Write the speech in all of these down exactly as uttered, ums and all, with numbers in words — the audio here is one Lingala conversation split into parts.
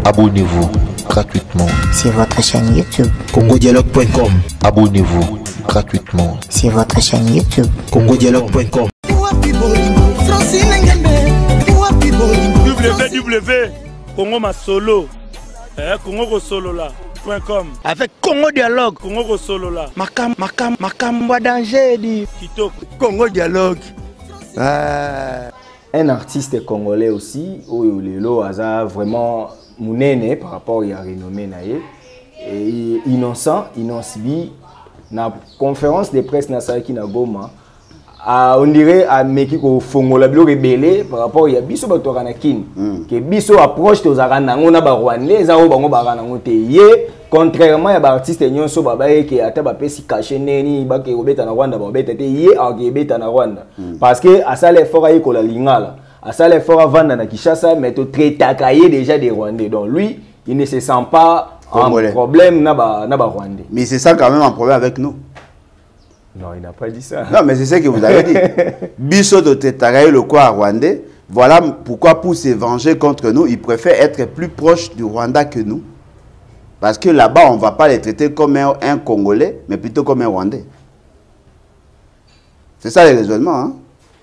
Abonnez-vous gratuitement sur votre chaîne YouTube congodialogue point com. Abonnez-vous gratuitement sur votre chaîne YouTube congodialogue point com. w w w point congo masolo eh, congo solo là point com avec Congo Dialogue congo solo là makam makam makam wa danger di kitoko Congo Dialogue. Ah. Un artiste congolais aussi, Oyo Lelo Aza vraiment mounene par rapport à renommé naie et innocent, innocent na conférence de presse na Saki na Goma. Ah, on dirait à meki ko fongola bilo rebelle par rapport ya biso bato kana kin que biso approche to zakana ngona ba rwandais za o bango ba kana ngote ye contrairement ya ba artiste nyonso baba yeke ata ba pesi caché neni ba ke obeta na Rwanda ba obeta te ye a ke beta na Rwanda parce que à ça l'effort ayi ko la lingala à ça l'effort avant na Kinshasa mais to traitaka ye déjà des Rwandais donc lui il ne se sent pas en problème na ba na ba Rwandais. Mais c'est ça quand même un problème avec nous. Non, il n'a pas dit ça. Non, mais c'est ce que vous avez dit. Bisso de Tetaraï, le quoi rwandais. Voilà pourquoi pour se venger contre nous, ils préfèrent être plus proches du Rwanda que nous. Parce que là-bas, on ne va pas les traiter comme un, un Congolais, mais plutôt comme un Rwandais. C'est ça le raisonnement. Hein?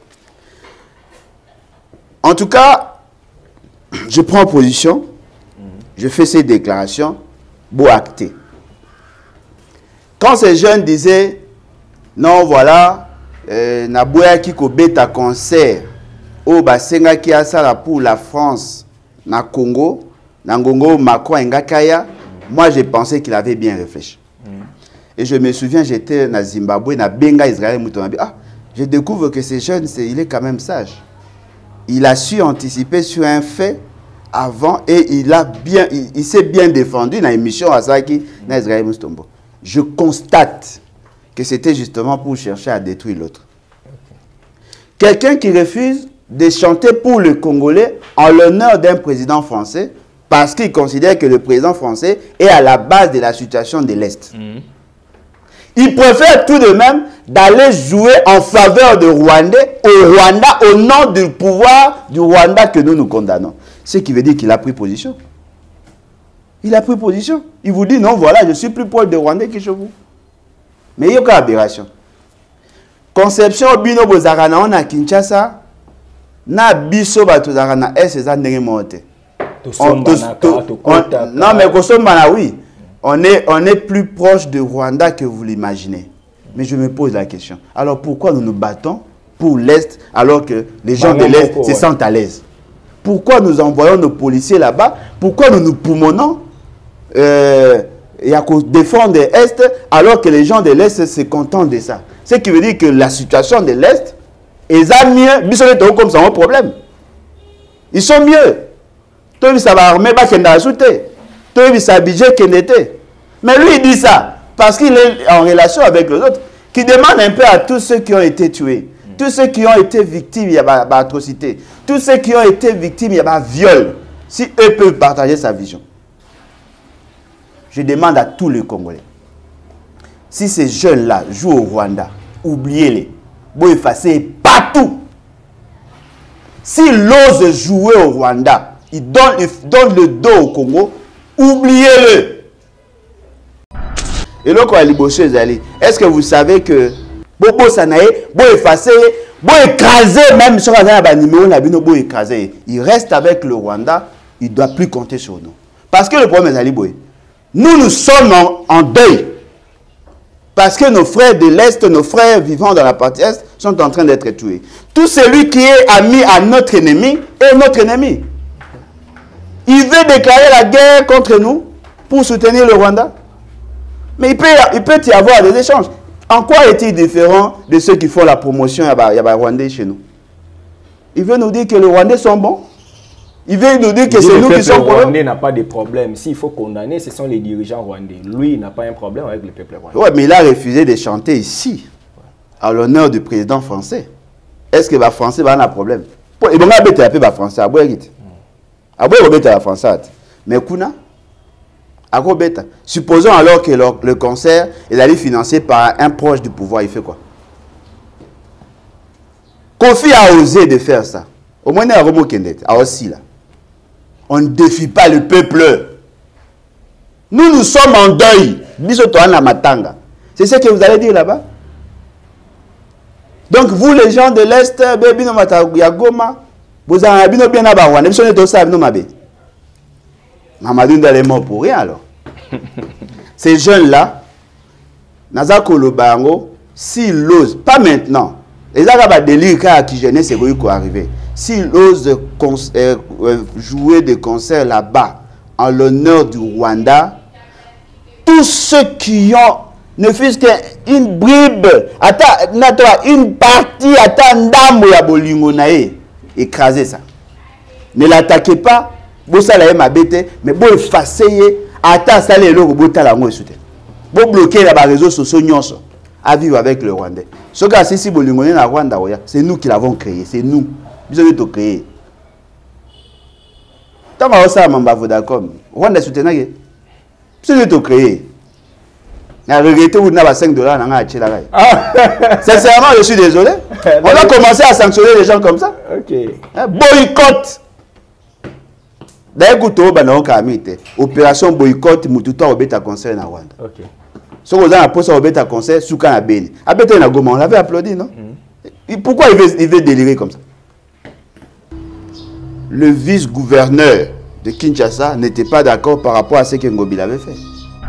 En tout cas, je prends position, je fais ces déclarations, beau acté. Quand ces jeunes disaient non, voilà, euh, Naboya qui kobeta concert au Basenga qui a ça pour la France, na Congo, na Congo, Macron Ngakaya, moi j'ai pensé qu'il avait bien réfléchi. Mm. Et je me souviens, j'étais na Zimbabwe, na Benga Israël, ah, je découvre que ces jeunes, est, il est quand même sage. Il a su anticiper sur un fait avant et il a bien, il, il s'est bien défendu dans l'émission Asaki, na Israël Mustombo. Je constate que c'était justement pour chercher à détruire l'autre. Quelqu'un qui refuse de chanter pour le Congolais en l'honneur d'un président français parce qu'il considère que le président français est à la base de la situation de l'Est. Mmh. Il préfère tout de même d'aller jouer en faveur de Rwandais au Rwanda au nom du pouvoir du Rwanda que nous nous condamnons. Ce qui veut dire qu'il a pris position. Il a pris position. Il vous dit non, voilà, je suis plus proche de Rwandais que chez vous. Mais il y a une aberration. Conception bino bozarana on a Kinshasa na biso batozarana est ces années monté. Non mais kosombana oui, on est on est plus proche de Rwanda que vous l'imaginez. Mais je me pose la question. Alors pourquoi nous nous battons pour l'Est alors que les gens de l'Est se sentent à l'aise? Pourquoi nous envoyons nos policiers là-bas? Pourquoi nous nous poumonnons euh, et à défendre l'Est alors que les gens de l'Est se contentent de ça. Ce qui veut dire que la situation de l'Est est mieux. Ils sont comme ça, un problème. Ils sont mieux. Tout le ça va armer, bah qu'il n'a sauté. Tout le ça budget qu'il n'était. Mais lui il dit ça parce qu'il est en relation avec les autres, qui demande un peu à tous ceux qui ont été tués, tous ceux qui ont été victimes il y a d'atrocités, tous ceux qui ont été victimes il y a de viol, si eux peuvent partager sa vision. Je demande à tous les Congolais, si ces jeunes-là jouent au Rwanda, oubliez-les. Vous effacez partout. S'ils osent jouer au Rwanda, ils donnent, ils donnent le dos au Congo, oubliez-le. Et là, quand est-ce que vous savez que Bobo Sanae, vous effacez, vous écrasez, même sur un numéro, vous écrasez. Il reste avec le Rwanda, il ne doit plus compter sur nous. Parce que le problème est Aliboye. Nous, nous sommes en, en deuil. Parce que nos frères de l'Est, nos frères vivant dans la partie Est, sont en train d'être tués. Tout celui qui est ami à notre ennemi est notre ennemi. Il veut déclarer la guerre contre nous pour soutenir le Rwanda. Mais il peut, il peut y avoir des échanges. En quoi est-il différent de ceux qui font la promotion à la Rwandais chez nous? Il veut nous dire que les Rwandais sont bons. Il veut nous dire que c'est nous qui sommes problèmes. Le Rwandais n'a pas de problème. S'il faut condamner, ce sont les dirigeants rwandais. Lui, il n'a pas un problème avec le peuple rwandais. Oui, mais il a refusé de chanter ici, à l'honneur du président français. Est-ce que les Français vont avoir un problème? Il va être un peu français. Il va être français. Mais Kuna, supposons alors que le, le concert est allé financé par un proche du pouvoir. Il fait quoi? Kofi a osé de faire ça. Au moins, il y a un Romo Kendet. A aussi là. on ne défie pas le peuple. Nous, nous sommes en deuil. C'est ce que vous allez dire là-bas. Donc, vous, les gens de l'Est, vous avez bien bien à Mamadou est mort pour rien alors. Ces jeunes-là, Nazakolo Bango, s'ils osent, pas maintenant, les Arabes délire qui jeunesse c'est quoi arriver. S'ils osent euh, jouer des concerts là-bas en l'honneur du Rwanda, tous ceux qui ont ne fût-ce qu'une bribe, une partie, écrasez ça. Ne l'attaquez pas, vous allez m'abaisser, mais vous effacez, attends, ça les lots, vous bloquez les réseaux sociaux à vivre avec le Rwandais. Ce cas si si Rwanda, c'est nous qui l'avons créé, c'est nous. Vous avez tout créé. Tant que ça, Mamba Vodacom, Rwanda soutient, c'est tout créé. Il a regretté où il a cinq dollars. Sincèrement, je suis désolé. On a commencé à sanctionner les gens comme ça. Ok. Boycott. D'ailleurs, opération boycott, Mututa Obeta concert na Rwanda. Ok. Si vous avez posé Obeta concert, Souka na Beni. Abeta na Goma, on l'avait applaudi, non? Mm. Pourquoi il veut, il veut délirer comme ça? Le vice-gouverneur de Kinshasa n'était pas d'accord par rapport à ce que Ngobi avait fait.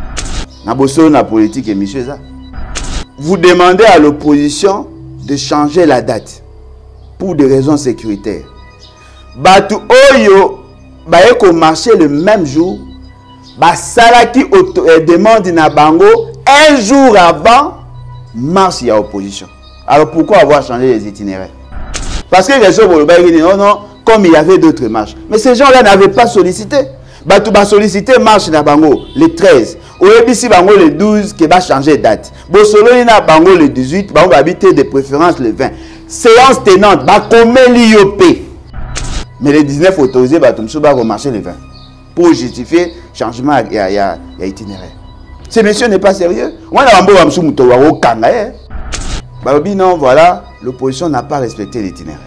La politique et monsieur ça. Vous demandez à l'opposition de changer la date pour des raisons sécuritaires. Batu Oyo va marcher le même jour. Ba Salaki demande na bango un jour avant marche y a opposition. Alors pourquoi avoir changé les itinéraires? Parce que les gens non non comme il y avait d'autres marches. Mais ces gens-là n'avaient pas sollicité. Batu ba sollicité marche na bango le treize. Au Ebisi bango le douze qui va changer de date. Bosolo ina bango le dix-huit, bango va habiter de préférence le vingt. Séance tenante, ba comme l'I O P. Mais le dix-neuf autorisé, ba tumso ba remarcher le vingt. Pour justifier changement il y a, y a, y a itinéraire. Ce monsieur n'est pas sérieux. On a bambo bamsu muto wa okanga eh. Barobi non, voilà, l'opposition n'a pas respecté l'itinéraire.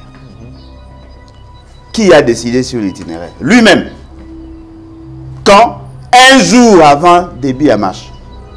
Qui a décidé sur l'itinéraire? Lui-même. Quand? Un jour avant le début à marche.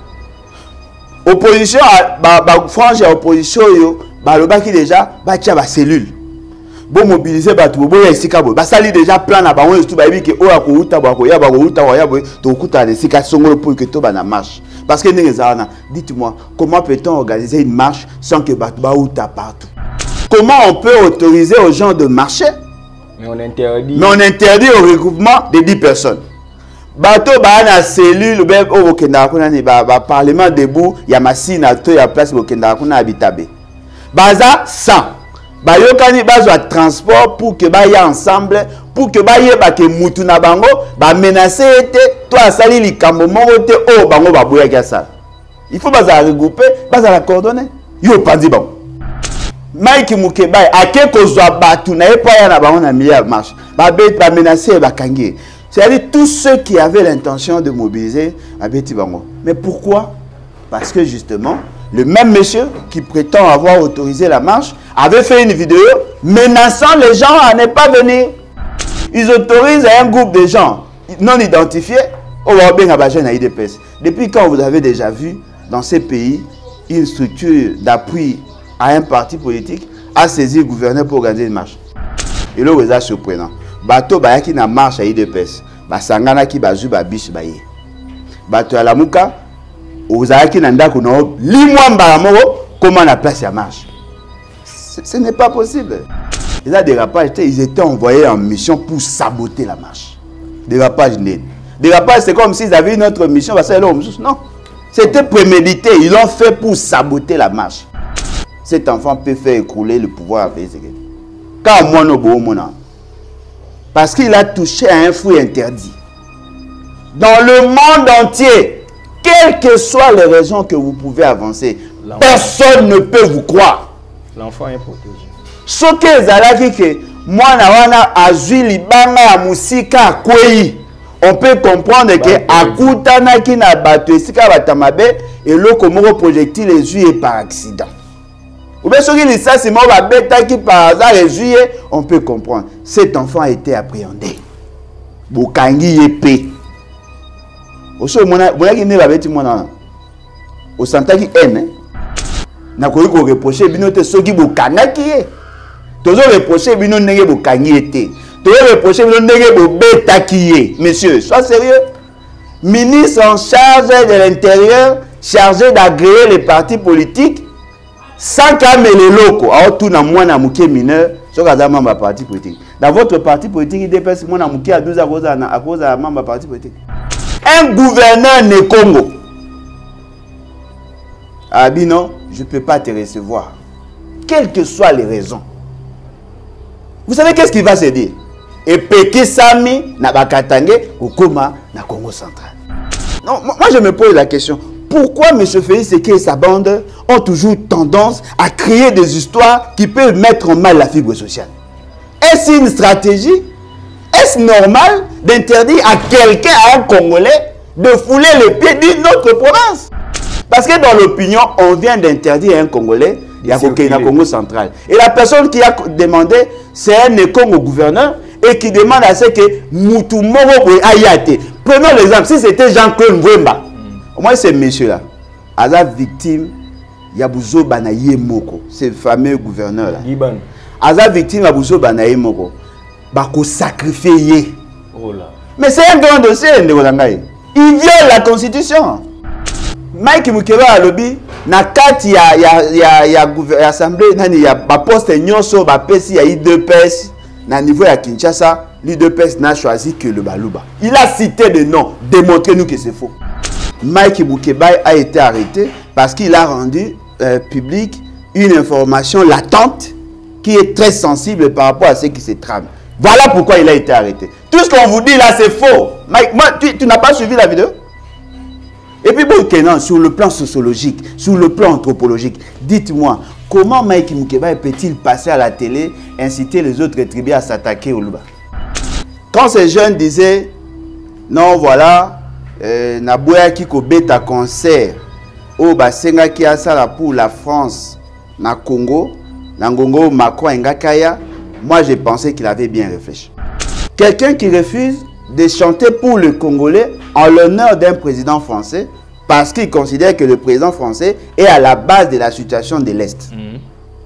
Opposition, franche opposition, qui déjà, batia ba cellule. Bon mobiliser batou, bon yesika bo. Ba sali déjà plan na ba on tout ba que o akouta ba ko ya ba ko uta wa ya bo to kuta de sika songolo pour que to ba na marche. Parce que nezana, dites-moi, comment peut-on organiser une marche sans que batou ba uta partout? Comment on peut autoriser aux gens de marcher? Mais on interdit. Mais on interdit au regroupement de dix personnes. Bato ba na cellule ou bien au Kenda kuna ni ba parlement debout ya machine à to ya place au Kenda kuna habitabe. Baza cent. Ba yokani bazwa transport pour que ba ya ensemble pour que ba yeba ke mutu na bango ba menacer été to asali likambo moko te o bango ba boya ka ça. Il faut baza regrouper, baza la coordonner. Yo pandi bango. Mike Mukeba ake kozwa batu na epa ya na bango na milieu marche. Ba bet ba menacer ba kangi. C'est-à-dire tous ceux qui avaient l'intention de mobiliser à Betibango. Mais pourquoi? Parce que justement, le même monsieur qui prétend avoir autorisé la marche avait fait une vidéo menaçant les gens à ne pas venir. Ils autorisent un groupe de gens non identifiés au I D P S. Depuis quand vous avez déjà vu dans ces pays une structure d'appui à un parti politique a saisi le gouverneur pour organiser une marche? Et là, c'est surprenant. Bato bayaki na marche à I D P S. Basangana ki bazu ba biche baye. Bato ala muka ozaki na ndako no limwa mbala moko comment la place ya marche. Ce n'est pas possible. Ils ont des rapages, ils étaient envoyés en mission pour saboter la marche. Des rapages nés. Des rapages, c'est comme s'ils avaient une autre mission. Non. C'était prémédité. Ils l'ont fait pour saboter la marche. Cet enfant peut faire écrouler le pouvoir avec Ezéchiel. Quand moi, nous avons parce qu'il a touché à un fruit interdit. Dans le monde entier, quelles que soient les raisons que vous pouvez avancer, personne ne peut vous croire. L'enfant est protégé. Ce que Zalaki que moi na azui libanga ya musika kwei, on peut comprendre que akutana ki na bato esika batamabe et loko moko projectile ezui par accident. Ou bien ceux qui disent ça, c'est moi qui par hasard les juillet, on peut comprendre. Cet enfant a été appréhendé. bokangi yepé. Oso mona mona ki ne ba beti mona. O santaki haine. Na ko ko reprocher bino te soki bokangaki ye. Tozo reprocher bino ndenge bokangi ete. Tozo reprocher bino ndenge bobetaki ye. Monsieur, sois sérieux. Ministre en charge de l'intérieur, chargé d'agréer les partis politiques, sans calmer les locaux. Alors tout na mwana muké mineur, sur un membre parti politique. Dans votre parti politique, il dépasse mwana muké à douze à cause à cause à membre parti politique. Un gouverneur ne Congo. Ah bien non, je ne peux pas te recevoir. Quelles que soient les raisons. Vous savez qu'est-ce qu'il va se dire? Et Péké Sami, Nabakatange, Okoma, na Congo central. Non, moi je me pose la question. Pourquoi M. Félix Sekei et sa bande ont toujours tendance à créer des histoires qui peuvent mettre en mal la fibre sociale? Est-ce une stratégie? Est-ce normal d'interdire à quelqu'un, à un Congolais, de fouler les pieds d'une autre province? Parce que dans l'opinion, on vient d'interdire à un Congolais, il y a le Congo central. Et la personne qui a demandé, c'est un Congo gouverneur et qui demande à ce que Moutou Moro Ayate. Prenons l'exemple, si c'était Jean-Claude Mwemba, au moins ce monsieur-là, à la victime, Yabouzo Banaye Moko, ce fameux gouverneur-là. À la victime, Yabouzo Banaye Moko, Bako sacrifié. Oh là. Mais c'est un grand dossier, il viole la constitution. Mike Mukeba a lobby, na kati ya ya ya ya ya assemblée nani ya ba poste nyonso ba pesi ya I deux P S na niveau ya Kinshasa, l'I deux P S n'a choisi que le Baluba. Il a cité des noms, démontrez-nous que c'est faux. Mike Mukeba a été arrêté parce qu'il a rendu euh, public une information latente qui est très sensible par rapport à ce qui se trame. Voilà pourquoi il a été arrêté. Tout ce qu'on vous dit là c'est faux. Mike, moi, tu, tu n'as pas suivi la vidéo? Et puis, bon, non, sur le plan sociologique, sur le plan anthropologique, dites-moi, comment Mike Mukeba peut-il passer à la télé, inciter les autres tribus à s'attaquer au Luba? Quand ces jeunes disaient, non, voilà, Naboya Kiko Beta concert, au Basenga qui a ça pour la France, na Congo, na Congo, Macron et Ngakaya, moi j'ai pensé qu'il avait bien réfléchi. Quelqu'un qui refuse de chanter pour le Congolais en l'honneur d'un président français parce qu'il considère que le président français est à la base de la situation de l'Est. Mmh.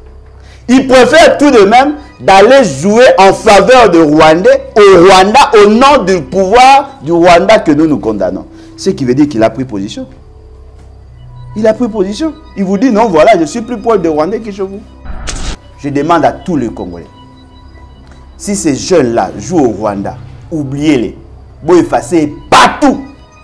Il préfère tout de même d'aller jouer en faveur de Rwandais au Rwanda au nom du pouvoir du Rwanda que nous nous condamnons. Ce qui veut dire qu'il a pris position. Il a pris position. Il vous dit non, voilà, je suis plus proche de Rwandais que chez vous. Je demande à tous les Congolais, si ces jeunes-là jouent au Rwanda, oubliez-les. Vous effacez partout.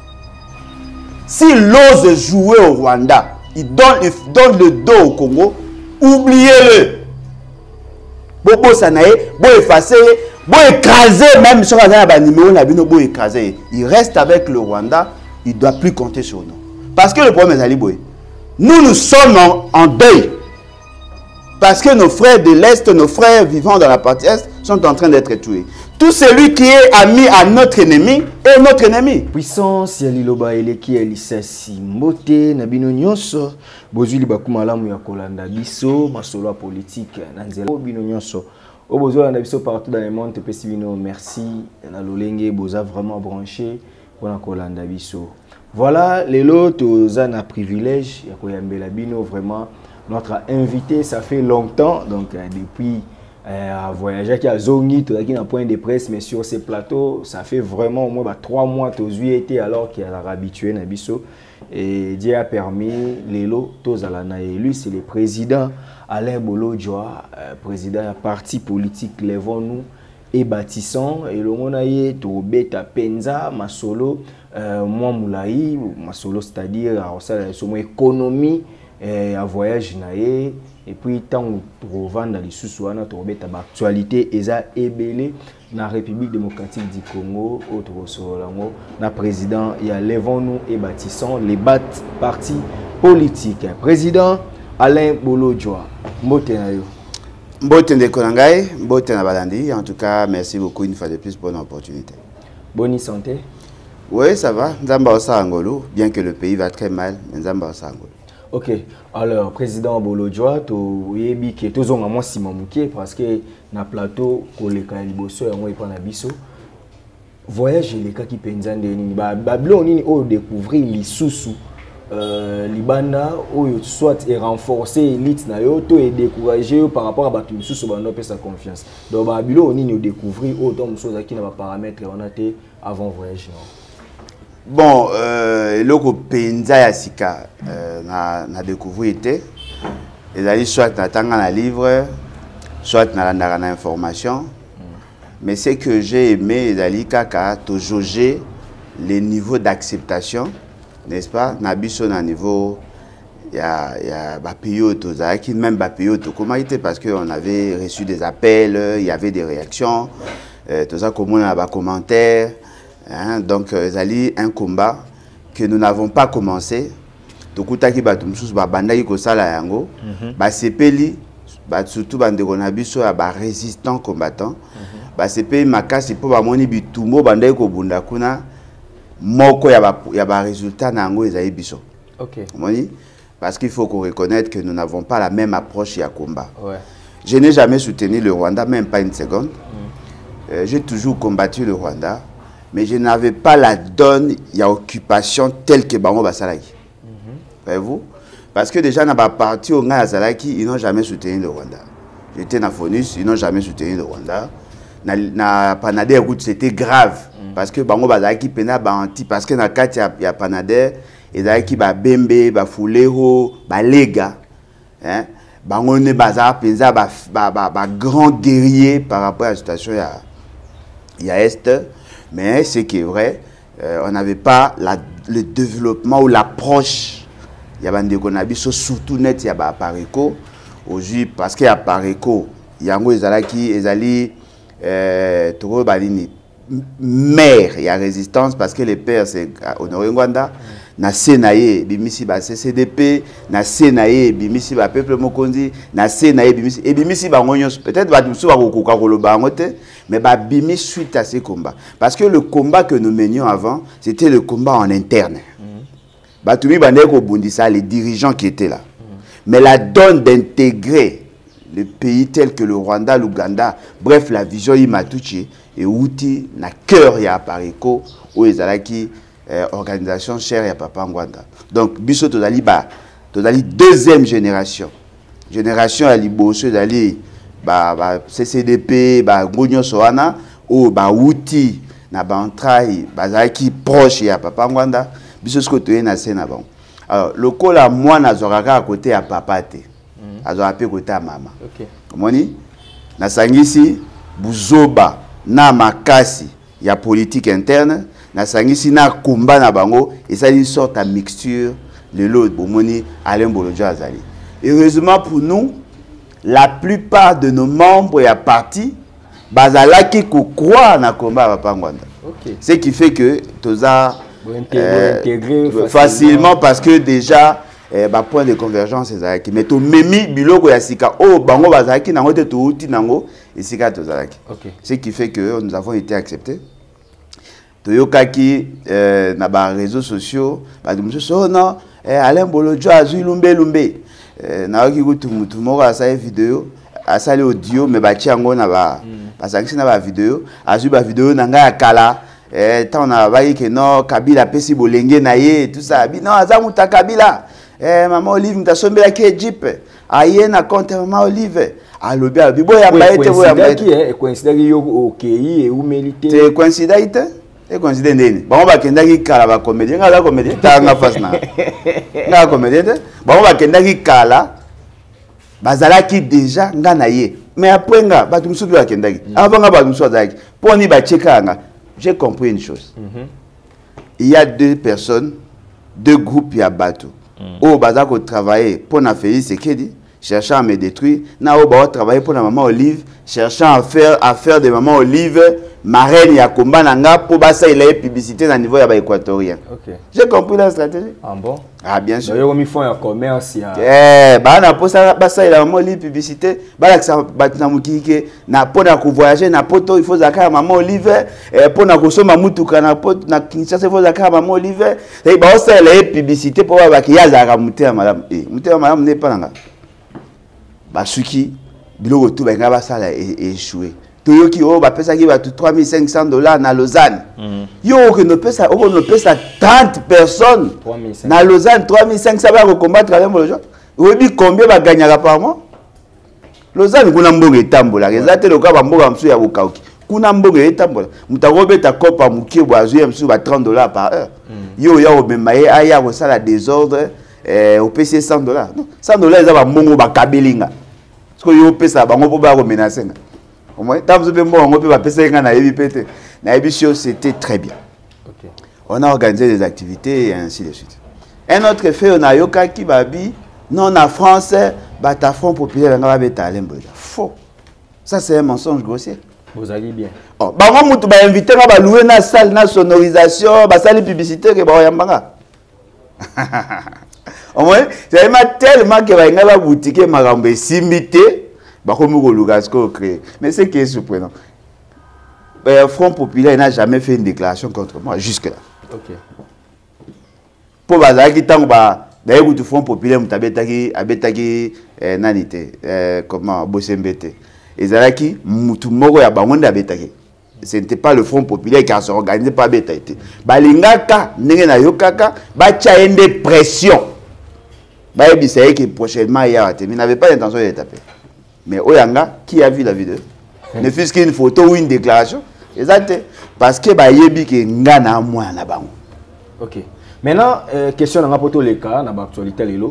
S'ils osent jouer au Rwanda, ils donnent, ils donnent le dos au Congo, oubliez-le. Bobo Sanae, vous effacez, vous écrasez, même sur un numéro, vous écrasez. Il reste avec le Rwanda, il ne doit plus compter sur nous. Parce que le problème est Ali Boy. Nous, nous sommes en, en deuil. Parce que nos frères de l'Est, nos frères vivant dans la partie Est, sont en train d'être tués. Tout celui qui est ami à notre ennemi est notre ennemi. Puissance ya liloba eleki elisasi mbote na bino nyonso bozuli bakumalamu ya kolanda biso masolo politique na nzela bino nyonso o bozoli na biso partout dans le monde te pesi bino merci na lolenge boza vraiment branché pona kolanda biso. Voilà lelo toza na privilège ya koyambela bino vraiment notre invité ça fait longtemps donc depuis Euh, voyager qui a zongi, tout qui n'a point de presse, mais sur ces plateaux, ça fait vraiment au moins bah, trois mois que tu été alors qu'il a habitué Nabiso et Dieu a permis Lelo Tozalana et lui c'est le président Alain Bolodjoa, euh, président du parti politique Levons-nous et bâtissons et le monaye to beta penza masolo euh, moi moulaï masolo c'est-à-dire à son économie et à voyage naé. Et puis, tant que tu revends dans les sous-souana, tu reviens à l'actualité, et ça ébélé dans la République démocratique du Congo, autre Solango, le président, il y a Levons-nous et bâtissons les bat partis politiques. Président Alain Bolodjoa, mbote na yo. Mbote de Konangai, mbote na Balandi. En tout cas, merci beaucoup une fois de plus pour l'opportunité. Bonne santé. Oui, ça va. Nzamba osa Angolo, bien que le pays va très mal, mais Nzamba osa Angolo. Ok, alors président Bolodjoa, tu yebi que tu as moi Simon Mouké parce que na plateau koleka liboso yango epana biso. voyage les cas qui pensent nini ba bablo nini o découvrir les sous euh libanda ou soit et renforcer élite na yo to et décourager par rapport à batu sous ba no pesa confiance donc bablo nini o découvrir autant de choses qui na ba paramètres on a été avant voyage non. Bon, euh, loko penza ya sika euh, na na découvrir été ezali soit na tanga na livre soit na landaka na information mm. Mais ce que j'ai aimé ezali kaka to jauger les niveaux d'acceptation, n'est-ce pas, na biso na niveau ya ya ba pays tozaki même ba pays to comment était parce que on avait reçu des appels, il y avait des réactions, euh, tout ça comme on a ba commentaires. Hein, donc, c'est un combat que nous n'avons pas commencé. Tokutaki batumsus ba bandaki ko sala yango, ba sepeli, ba surtout ba ndekonabiso ya ba résistant combattant. Ba sepeli makasi po ba moni bitumbo bandaki ko bunda kuna moko ya ba ya ba résultat na yango ezali biso. OK. Moni parce qu'il faut qu'on reconnaisse que nous n'avons pas la même approche ya combat. Ouais. Je n'ai jamais soutenu le Rwanda même pas une seconde. Mm. Euh, j'ai toujours combattu le Rwanda. Mais je n'avais pas la donne, il y a occupation telle que Bango Basalaki. Voyez-vous? Parce que déjà, dans la partie où ils n'ont jamais soutenu le Rwanda. J'étais dans Fonus, ils n'ont jamais soutenu le Rwanda. Na Panader, c'était grave. Parce que Bango Basalaki pena banti, parce que dans le cas, il y a Panader, et Zalaki ba Bembe, ba Fulero, ba Lega. Bango ne bazar penza ba grand guerrier par rapport à la situation il y a Est. Mais ce qui est vrai, euh, on n'avait pas la, le développement ou l'approche. Il y a des gens surtout net, il y a des Pareco. Aujourd'hui, parce qu'il y a Pareco, il y a des gens qui sont mère, il y a résistance parce que les pères, c'est Honoré Rwanda. Na Senaye, bimisi ba C C D P, na Senaye, bimisi ba peuple mokonzi, na Senaye, bimisi, et bimisi ba ngonyos, peut-être ba tout ba kokoka koloba ngote, mais ba bimi suite à ces combats. Parce que le combat que nous menions avant, c'était le combat en interne. Ba tumi ba ndeko bundisa les dirigeants qui étaient là. Mais la donne d'intégrer les pays tels que le Rwanda, l'Ouganda, bref, la vision Imatuchi et outil na cœur ya Pareko ou ezalaki Euh, organisation chère à Papa Ngwanda. Donc, biso tozali ba tozali deuxième génération. Génération à Liboso tozali ba ba C C D P, ba Ngonyo Soana ou ba outil na ba entraille bazaki proche à Papa Ngwanda. Biso ce que tu es na sena bon. Alors, le col à moi na zoraka à côté à papa te. Azo apé côté à maman. OK. Moni na sangisi buzoba na makasi ya politique interne. Na sangisi na kumba na bango et ça une sorte de mixture le lot bomoni Alain Bolodjo azali. Heureusement pour nous, la plupart de nos membres et à parti bazalaki ko croire na combat Papa Ngwanda. Okay. Ce qui fait que toza euh, intégrer facilement, facilement parce que déjà eh, ba point de convergence ezalaki mais to memi biloko ya sika oh bango bazalaki nango te to uti nango et sika tozalaki. Okay. Ce qui fait que nous avons été acceptés. Toyokaki euh, na ba réseaux sociaux ba dumuso so non eh, Alain Bolodjo azui lumbe lumbe eh, na oki kutu mutu moko asali vidéo asali audio mais ba tiango na ba mm. ba sangisi na ba vidéo azui ba vidéo na nga ya kala eh tant na ba que non Kabila pesi bolenge na ye tout ça bi non azamu ta Kabila eh maman Olive mtasombela ki Egypte aye na compte maman Olive alobi alobi boya mbaete boya mbaete eh coïncide yo okei e humilité c'est coïncidité. Et considéré nini bon ba kendaki kala ba comédien ngala comédien tanga face na ngala comédien bon ba kendaki kala bazalaki déjà ngana ye mais après nga ba tumsu ba kendaki avant nga ba tumsu azaki poni ba chekanga j'ai compris une chose mm -hmm. Il y a deux personnes deux groupes ya bato mm. O bazako travailler pour na Félix Sekedi cherchant à me détruire na o ba travailler pour la maman Olive cherchant à faire à faire de maman Olive marraine ya combat nanga pour basa il a publicité à niveau ya ba équatorien. OK. J'ai compris la stratégie. Ah bon? Ah bien sûr. Yo mi font un commerce ya. Eh, ba na posa basa il a maman Olive publicité, ba la ça ba na mukike na pona ko voyager na poto il faut zakara maman Olive eh pona ko soma mutuka na poto na Kinshasa il faut zakara maman Olive. Et ba ça il a publicité pour ba ki ya zakara muté madame. Eh, muté madame n'est pas nanga. Basuki biloko tout benga basala échoué toyoki o ba pesa ki ba trois mille cinq cents dollars na Lausanne. Mm. Yo que ne pesa o ne pesa trente personnes na Lausanne trois mille cinq cents ba combattre avec le gens. Obi combien ba gagnera par mois? Lausanne kuna mbongo etambola. Ezate loka ba mboga msu ya bokauki. Kuna mbongo etambola. Mutakobeta kopa mukie boazuye msu ba trente dollars par heure. Mm. Yo ya obemaye aya ko sala désordre eh au P C cent dollars. Non, cent dollars eza ba mbongo ba kabelinga. Parce que yo pesa bango po ba ko menacer. Au moins, c'était très bien. Okay. On a organisé des activités et ainsi de suite. Un autre fait, on a yoka qui babi, non, en France, bata front populaire, on va faux. Ça, c'est un mensonge grossier. Vous allez bien. Oh, bah, moi, je vais inviter à louer une salle, une sonorisation, une salle publicitaire, et bah, yambanga. Au moins, c'est tellement que va y avoir boutique, ma rambe, simité. Mais c'est qui est surprenant. Le Front populaire n'a jamais fait une déclaration contre moi jusque-là. Ok. Pour bazar qui tant ba d'ailleurs le Front populaire mutabetaki abetaki nanité comment Bosembete. Ezalaki mutu moko ya bangonda abetaki. Ce n'était pas le Front populaire qui a organisé pas betaité. Balingaka ndenge na yokaka ba chaende pression. Ba ebisaye que prochainement il y a il n'avait pas l'intention de taper. Mais Oyanga, qui a vu la vidéo? Ne fût-ce qu'une photo ou une déclaration? Exact. Parce que bah yebi que ngana moi na bango. Ok. Maintenant, euh, question dans rapport les cas, dans l'actualité lelo,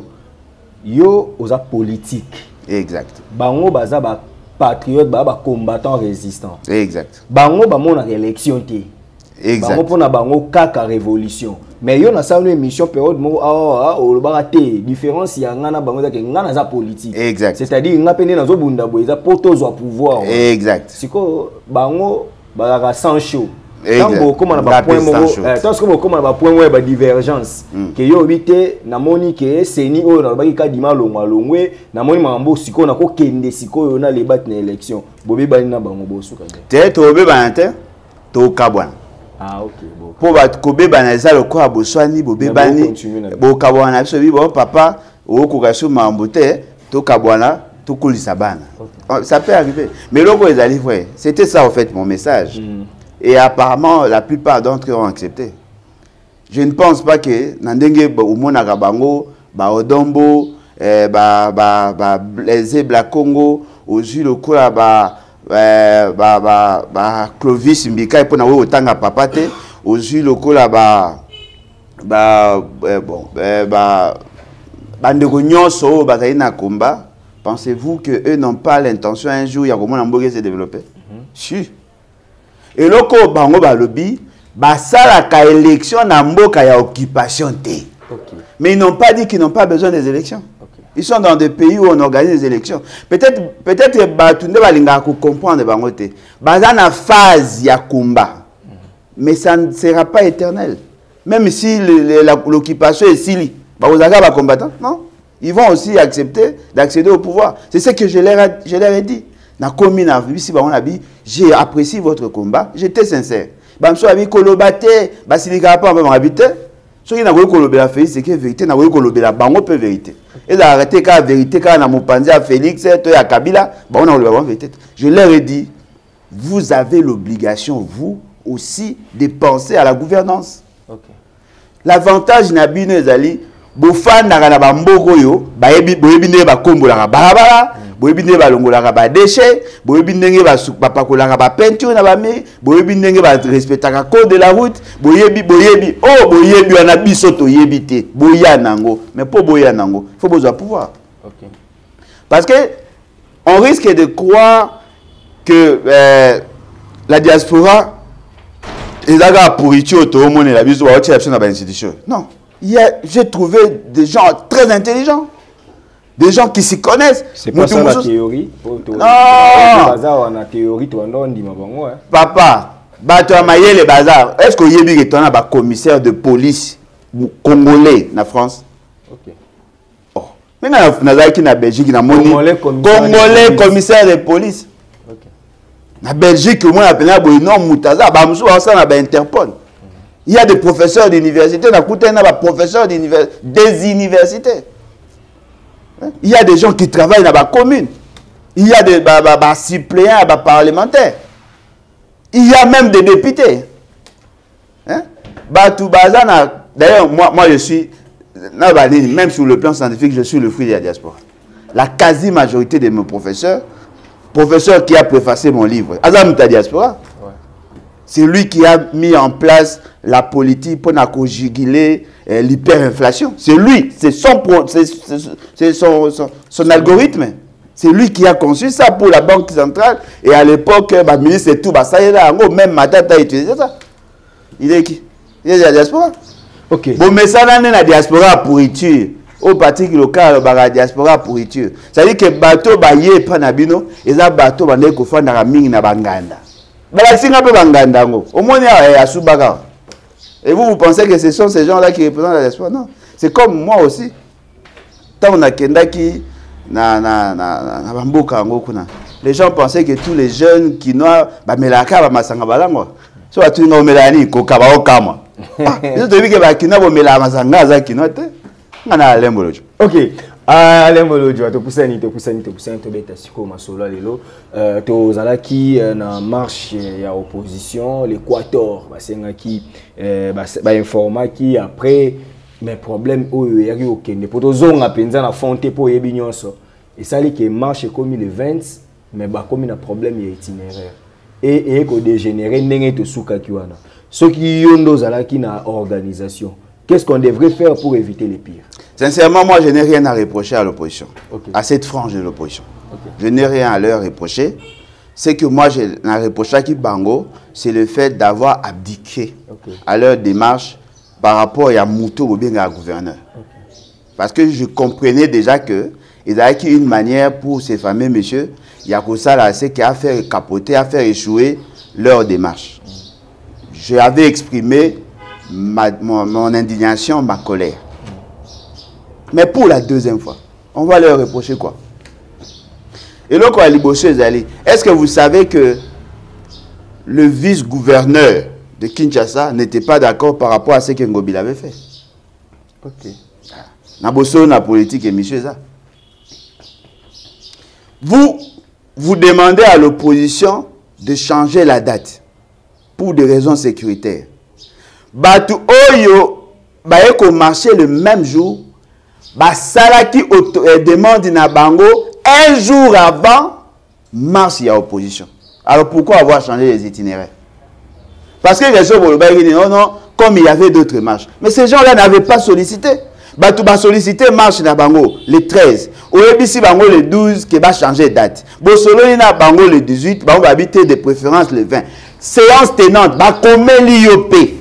yo osa politique. Exact. Bango baza ba patriote, ba ba combattant résistant. Exact. Bango ba mona élection té. Exact. Bango pona bango kaka révolution. Mais yo na sa une émission période mo ah o baraté différence ya ngana bango za ke ngana za politique. Exact. C'est-à-dire nga pene na zo bunda boza potozo pouvoir. Exact. Siko bango ba sans chaud. Tango comment na ba point mo euh tango comment na ba point mo ba divergence que yo bité na moni ke seni o na ba ki ka dima longwa longwe na moni mambo siko na ko kende siko yo na le bat na élection bobe ba na bango bo suka. Te to be ba nte to kabwana. Ah ok bon. Pour ba kobe baneza le ko aboswani bobe bani bo kabwana biso bi bo papa o ko kaso mambote to kabwana to kolisa bana. Ça peut arriver. Mais loko ezali vrai. C'était ça en fait mon message. Mm. Et apparemment la plupart d'entre eux ont accepté. Je ne pense pas que nandenge au mona kabango ba odombo eh, ba ba ba blaze bla Congo au jus le ko ba Euh, bah bah bah Clovis Mbika et pour na otanga papa te ozu lokola ba ba bon bah bandeko nyonso bazali na combat. Pensez-vous que eux n'ont pas l'intention un jour ya comment mboka se développer? Si. Et loko bango ba lobby ba sala ka élection na mboka ya occupation te. Mais ils n'ont pas dit qu'ils n'ont pas besoin des élections. Ils sont dans des pays où on organise des élections. Peut-être peut-être batunde balinga ko comprendre bangote. Bazana phase ya combat. Mais ça ne sera pas éternel. Même si l'occupation est sili, ba ozaga ba combattant, non? Ils vont aussi accepter d'accéder au pouvoir. C'est ce que je leur ai, je leur ai dit. Na commune ici ba on a dit, j'ai apprécié votre combat, j'étais sincère. Ba mso abi kolobate, ba silika pa ba habiter. Ce qui n'a pas de la vérité, c'est que la vérité n'a pas de la vérité. Et d'arrêter quand la vérité, quand on a moupandé à Félix, à Kabila, on a la vérité. Je leur ai dit, vous avez l'obligation, vous aussi, de penser à la gouvernance. Okay. L'avantage n'a pas de bofan na kana bamboko yo bayebi boyebi ndenge bakombola barabara boyebi ndenge balongola ba déchets boyebi ndenge ba papakola ba peinture na ba mi boyebi ndenge ba respectaka code de la route boyebi boyebi oh boyebi wana biso to yebite boya nango mais pour boya nango faut besoin pouvoir. OK. Parce que on risque de croire que euh, la diaspora ezaga pourriture to mone la biso wa tia na ba institution. Non. J'ai trouvé des gens très intelligents, des gens qui s'y connaissent. C'est pas ça la théorie. Non. La théorie, papa, bato amaye le bazar. Est-ce que yebi que tu as un commissaire de police congolais en France? Ok. Oh. Mais na qui na Belgique na moni congolais commissaire de police. Ok. Na Belgique moi appelé boy non mutaza ba musu ça na ba Interpol. Il y a des professeurs d'université, on a écouté un professeur des universités. Il y a des gens qui travaillent dans la commune. Il y a des suppléants, des parlementaires. Il y a même des députés. Hein? Batou Bazana, d'ailleurs, moi, moi je suis, même sur le plan scientifique, je suis le fruit de la diaspora. La quasi-majorité de mes professeurs, professeur qui a préfacé mon livre, Azam ta diaspora, ouais. C'est lui qui a mis en place la politique pour juguler euh, l'hyperinflation. C'est lui, c'est son, son, son, son algorithme. C'est lui qui a conçu ça pour la Banque centrale. Et à l'époque, bah, ministre et tout, bah, ça y est là, en gros, même Matata a utilisé ça. Il est qui? Il est de la diaspora. Ok. Bon, mais ça, là, la diaspora pourriture. Au parti local, la diaspora pourriture. C'est-à-dire que bateau, bah, yé, panabino, et ça, bateau, bah, n'est qu'au fond, na ming, na banganda. Bah, la singa, peu banganda, au moins, il y a Subaga. Et vous, vous pensez que ce sont ces gens-là qui représentent la diaspora? Non. C'est comme moi aussi. Tant on a kenda qui. Na, na, na, na, bamboka, les gens pensaient que tous les jeunes qui n'ont pas melaka ba masanga balango so atu ngo melani ko kaba okama ils te dit que ba kina bo mela masanga za kinote ngana lembolojo. OK, ah lembolojo to kusani to kusani to kusani to beta siko masolo lelo euh to zala ki na marche ya opposition l'Équateur ba senga ki ba ba informa ki après mais problème oyo yari okende poto zonga penza na fonte po yebi nyonso et ça li que marche comme le vingt mais ba comme na problème ya itinéraire et et ko dégénérer ndenge to suka kiwana ce qui yondo zala ki na organisation. Qu'est-ce qu'on devrait faire pour éviter les pires? Sincèrement, moi je n'ai rien à reprocher à l'opposition, okay. À cette frange de l'opposition. Okay. Je n'ai rien à leur reprocher. C'est que moi j'ai un reproche à qui Bango, c'est le fait d'avoir abdiqué okay. À leur démarche par rapport à Mouto ou bien à gouverneur. Okay. Parce que je comprenais déjà que il y a une manière pour ces fameux messieurs, il y a que ça là, c'est qu'à faire capoter, à faire échouer leur démarche. Mm. J'avais exprimé ma, mon, mon indignation, ma colère. Mm. Mais pour la deuxième fois, on va leur reprocher quoi? Et donc, est-ce que vous savez que le vice-gouverneur de Kinshasa n'était pas d'accord par rapport à ce que Ngobi avait fait? Ok. Naboso na politique et monsieur ça. Vous, vous demandez à l'opposition de changer la date pour des raisons sécuritaires. Batu Oyo, baye ko marcher le même jour, ba salaki demande na bango un jour avant mars il y a opposition. Alors pourquoi avoir changé les itinéraires? Parce que les gens vont dire non, non, comme il y avait d'autres marches. Mais ces gens-là n'avaient pas sollicité. Batou ba sollicité marche na bango le treize. Oyebisi bango le douze qui va changer date. Bosoloni na bango le dix-huit, bango va habiter de préférence le vingt. Séance tenante, ba commet l'I O P.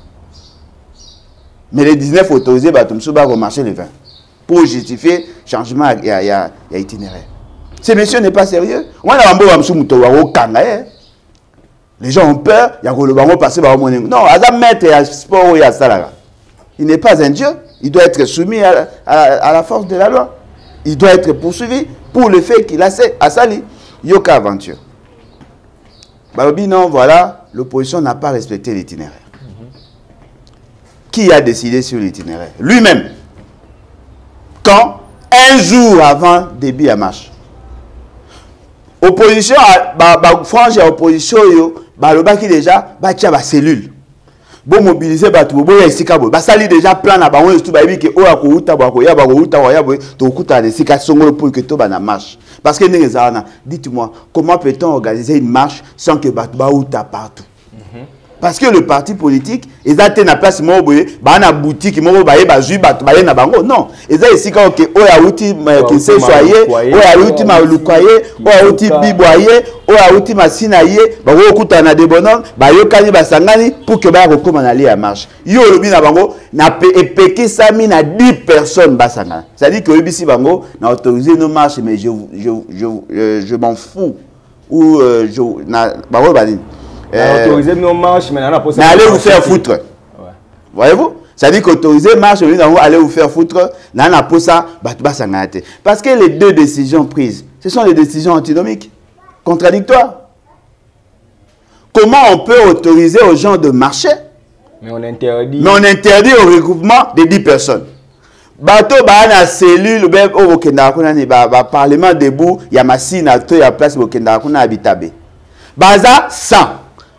Mais le dix-neuf autorisé, ba tumsu ba remarcher le vingt. Pour justifier changement il y a, il y a, il y a itinéraire. Ce monsieur n'est pas sérieux. On a bango ba msumu to wa kanga eh. Les gens ont peur, il y a le bango passer par mon. Non, Azam maître et sport et à Salara. Il n'est pas un dieu. Il doit être soumis à, à, à la force de la loi. Il doit être poursuivi pour le fait qu'il a sali. Yoka aventure. Barobi, non, voilà, l'opposition n'a pas respecté l'itinéraire. Mm-hmm. Qui a décidé sur l'itinéraire? Lui-même. Quand? Un jour avant début à marche. Opposition, bah, bah, frange à opposition, yo, bah, le baki déjà, bah, tiens, bah, cellule. Bon mobiliser batou bo ya sika bo basali déjà plan na bango tout ba que o akouta ba ko ya ba ko uta wa ya bo to kuta de sika songolo pour que to ba na marche parce que nezana dites-moi comment peut-on organiser une marche sans que batou ba uta partout? Mm-hmm. Parce que le parti politique ezate na place mo boye ba na boutique mo ba ye ba zui batou ba ye na bango non eza sika que o ya uti que c'est soyé o ya uti ma lukoye o ya uti biboye o ya uti masina ye ba ko kuta na de bonhom ba yo kani ba sangani pour que ba rekoma na li à marche yo lobi na bango na epeki sami na dix personnes ba sangana ça dit que ebisi bango na autoriser nos marches mais je je je je, je m'en fous ou euh, je na ba ko ba ni euh, autoriser nos marches mais na possible allez vous faire foutre. Ouais. Voyez-vous? Ça dit qu'autoriser marche mais allez vous faire foutre na na posa ba ba sangana te parce que les deux décisions prises ce sont des décisions antinomiques contradictoires. Comment on peut autoriser aux gens de marcher? Mais on interdit. Mais on interdit au regroupement de dix personnes. Bateau, bah, na cellule, ben, au Kenda, bah, parlement debout, il y a machine, il y a place au Kenda, habitabe. Baza, cent.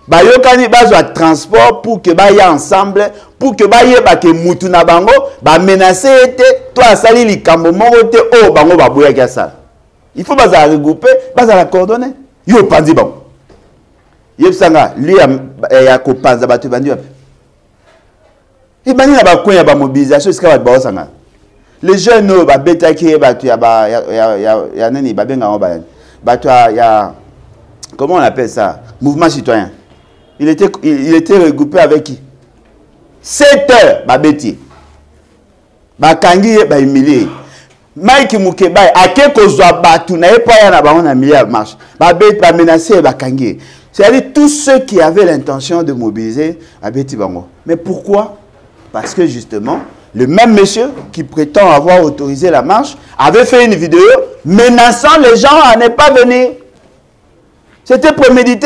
bayokani bazwa transport pour que baye ensemble pour que baye ba ke mutu na bango ba menacer ete to asali likambo moko te o bango baboya kia ça il faut baza regrouper baza la coordonner yo panzi bango yebsanga lui ya ko panza batu bandi wapi et bani na ba konya ba mobilisation ska ba ba sanga les jeunes ba betaki batu ya ba ya ya ya nani ba benga ba batu ya comment on appelle ça mouvement citoyen. Il était, il, il était regroupé avec qui? sept heures, Babeti. Bakangi, ba humilié. Mike Mukeba, à quel cause batu na pas ya na ba on a mis à marche. Babeti ba menacer Bakangi. C'est-à-dire tous ceux qui avaient l'intention de mobiliser Babeti Bango. Mais pourquoi? Parce que justement, le même monsieur qui prétend avoir autorisé la marche avait fait une vidéo menaçant les gens à ne pas venir. C'était prémédité,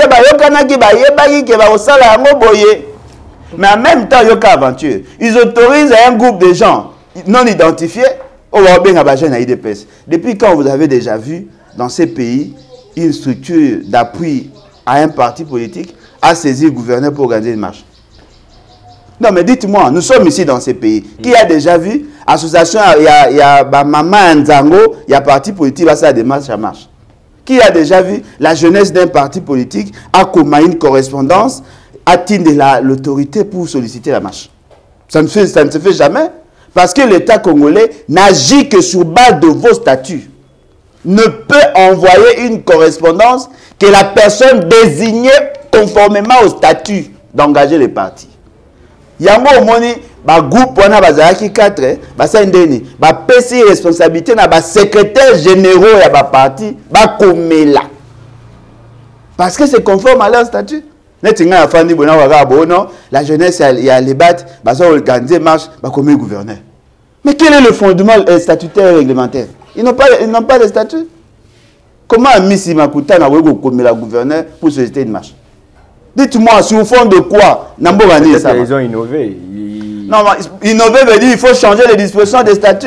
mais en même temps, yoka aventure. Ils autorisent un groupe de gens non identifiés au I D P S. Depuis quand vous avez déjà vu dans ces pays une structure d'appui à un parti politique à saisir le gouverneur pour organiser une marche? Non, mais dites-moi, nous sommes ici dans ces pays. Qui a déjà vu association, il y a, il y a Maman Nzango, il y a parti politique, ça des marches à marche. Qui a déjà vu la jeunesse d'un parti politique a commis une correspondance, atteindre l'autorité pour solliciter la marche? Ça ne, fait, ça ne se fait jamais. Parce que l'État congolais n'agit que sur base de vos statuts. Ne peut envoyer une correspondance que la personne désignée conformément au statut d'engager les partis. Yango omoni ba groupe wana bazaki quatre ba sendeni ba P C responsabilité na ba secrétaire généraux ya ba parti ba komela parce que c'est conforme à leur statut. Netinga afandi bona waka bono la jeunesse ya les bat ba so organiser marche ba comme gouverneur. Mais quel est le fondement statutaire réglementaire? Ils n'ont pas ils n'ont pas de statut. Comment Misi Makuta na weko komela gouverneur pour solliciter une marche? Dites-moi, sur le fond de quoi? Ils ont innové. Ils... Non, innover veut dire qu'il faut changer les dispositions des statuts.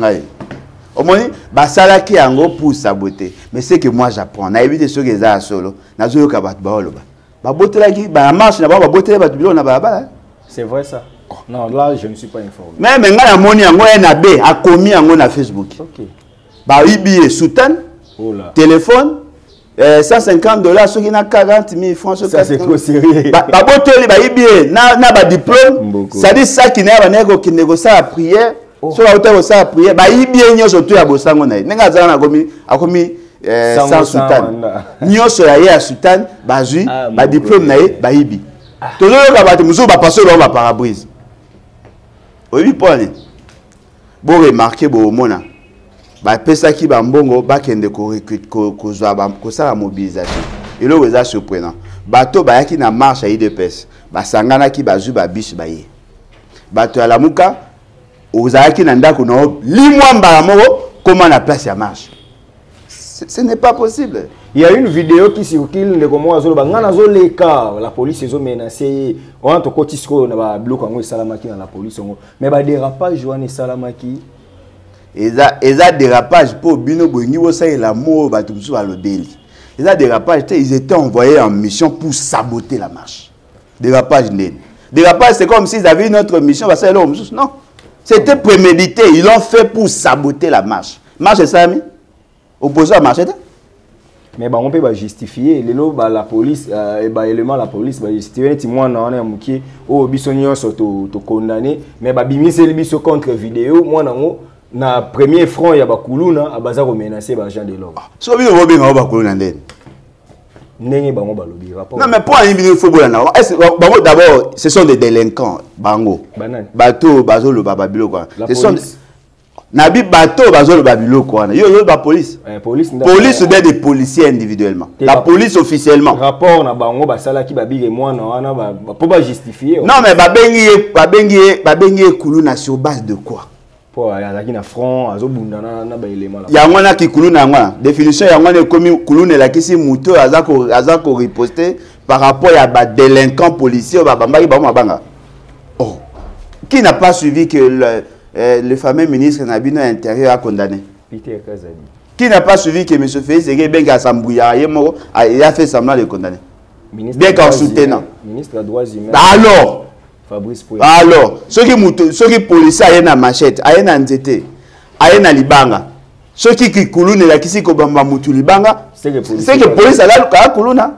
Au moins, basala qui en gros pour saboter. Mais c'est que moi j'apprends. On a évité ceux qui sont solo. Na zo kabat baolo ba. Ba botte la qui ba marche na ba ba botte ba tubilo na ba ba. C'est vrai ça. Non, là je ne suis pas informé. Mais mais nga moni yango na B a commis yango na Facebook. OK. Ba ibi soutane. Oh là. Téléphone. Euh, cent cinquante dollars, ceux qui n'ont quarante mille francs. Ça c'est trop sérieux. Bah, bah, na na ba diplôme. Ça dit ça qui n'est pas négo qui négocie à prière. Sur la hauteur ça à prière. Bah ibie nyo surtout à bosango na. Nenga zana komi akomi sans sultan. Nyo so ya ya sultan bazui ba diplôme na ye ba ibi. Toujours ka ba muso ba passer ba parabrise. Obi pone. Bo remarquer bo mona. Ba pesa ki ba mbongo ba kende ko ko ko za ba ko sa la mobilisation et le résultat surprenant bato ba yaki na marche à I D P S ba sangana ki ba zu ba biche ba ye bato ya lamuka ozaki na ndako no limwa mbala moko comment la place ya marche. Ce n'est pas possible. Il y a une vidéo qui circule de comment azolo ba ngana zo leka la police ezo menacer on to kotisko na ba bloc ngo salamaki na la police ngo mais ba dérapage wana salamaki Eza eza dérapage pour bino bongi wo ça la mort bato musu ba lobeli. Eza dérapage, ils étaient envoyés en mission pour saboter la marche. Dérapage n'est. Dérapage c'est comme s'ils avaient une autre mission parce que non. C'était prémédité, ils l'ont fait pour saboter la marche. Marche c'est ça ami? Opposé à marche. Mais bah on peut pas justifier les lots bah la police et bah élément la police bah justifier ti moi na on muki o bisonyo so to to condamné mais bah bimi c'est le biso contre vidéo moi nango na premier front ya bakuluna abaza ko menacer ba gens de l'ordre. So bino bo benga ba kuluna ndene. Ndenge bango balobi rapport. Non mais pour un bino faut bolana. Est-ce bango d'abord ce sont des délinquants bango. Banane. Bato bazolo ba babilo quoi. Ce sont Nabi bato bazolo babilo quoi. Yo yo ba police. Eh police police ou bien des policiers individuellement. La police officiellement. Rapport na bango basala ki babige mwana wana ba pour pas justifier. Non mais ba bengi ba bengi ba bengi kuluna sur base de quoi? Pour aller na front azobunda na na ba élément là. Ya ngwana ki kuluna ngwana. Définition ya ngwana komi kuluna la kisi muto azako azako riposter par rapport à ba délinquants policiers ba bambaki ba mabanga. Oh. Qui n'a pas suivi que le, euh, le fameux ministre Nabino Intérieur a condamné? Peter Kazadi. Qui n'a pas suivi que M. Félix Ege Benga Sambouya il a fait semblant de condamner? bien qu'en soutenant. Ministre des droits humains. Alors, Fabrice Pouy. alors, ceux qui ceux qui policiers aient na machette, aient na nzete, aient na libanga. Ceux qui qui kulune la kisi ko bamba mutu libanga, c'est que police a la ka kuluna.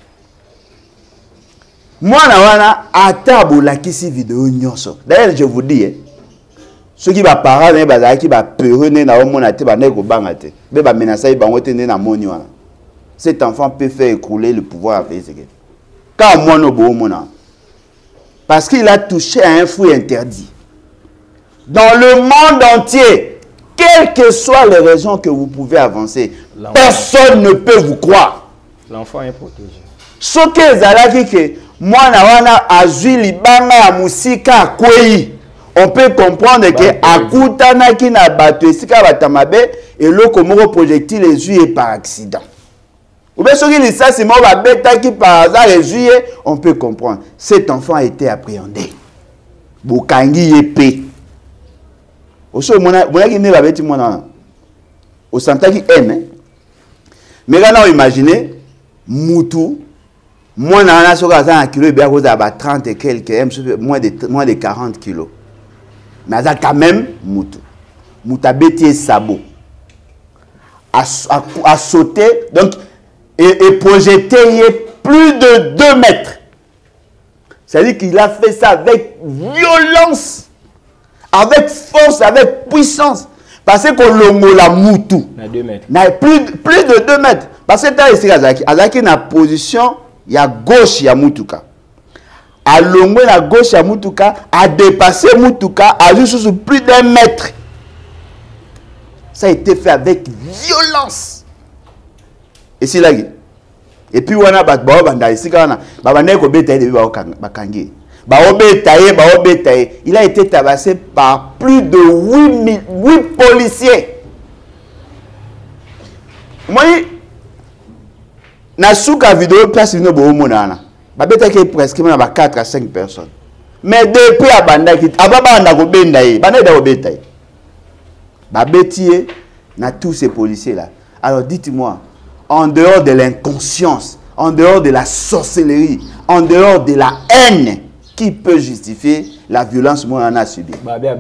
Moi na wana atabo la kisi vidéo nyonso. D'ailleurs je vous dis, eh, ceux qui va parler ne bazaki qui va peureux na o mona te ba ne ko banga te. Be ba menacer ba ngote ne na moni wana. Cet enfant peut faire écrouler le pouvoir à Vézégué. Quand moi no bo mona. Parce qu'il a touché à un fruit interdit. Dans le monde entier, quelles que soient les raisons que vous pouvez avancer, personne ne peut vous croire. L'enfant est protégé. Ce que zalaki que moi na wana azui libanga ya musika kwei. On peut comprendre que akutana ki na bato esika batamabe et le komoko projectile ezui par accident. Ou bien ce qui ça c'est moi bêta qui par hasard ezui, on peut comprendre. Cet enfant a été appréhendé. Bukangi épée. Oso mona mona ki ne ba beti mona. O santa ki aime. Mais là on imagine mutu mona na soka za kilo bien cause à trente et quelques moins de moins de quarante kilos. Mais ça quand même mutu. Muta beti sabo. A, a, a sauté donc et, et projeté plus de deux mètres. C'est-à-dire qu'il a fait ça avec violence, avec force, avec puissance. Parce qu'on longo la moutou. Na deux mètres. Na plus, plus de deux mètres. Parce que t'as ici Azaki. Azaki na position, il y a gauche, il y a Moutouka. A longo la gauche, il y a Moutouka. A dépassé Moutouka, a juste plus d'un mètre. Ça a été fait avec violence. Et c'est là. Et puis, on a battu, il a été tabassé par plus de huit policiers. Moi, na souka vidéo place no bo monana. Ba beta ke presque na quatre à cinq personnes. Mais depuis abanda ki ababa na ko benda yi, ba na da ko beta yi. Ba betie na tous ces policiers là. Alors dites-moi, en dehors de l'inconscience, en dehors de la sorcellerie, en dehors de la haine, qui peut justifier la violence qu'on a subie?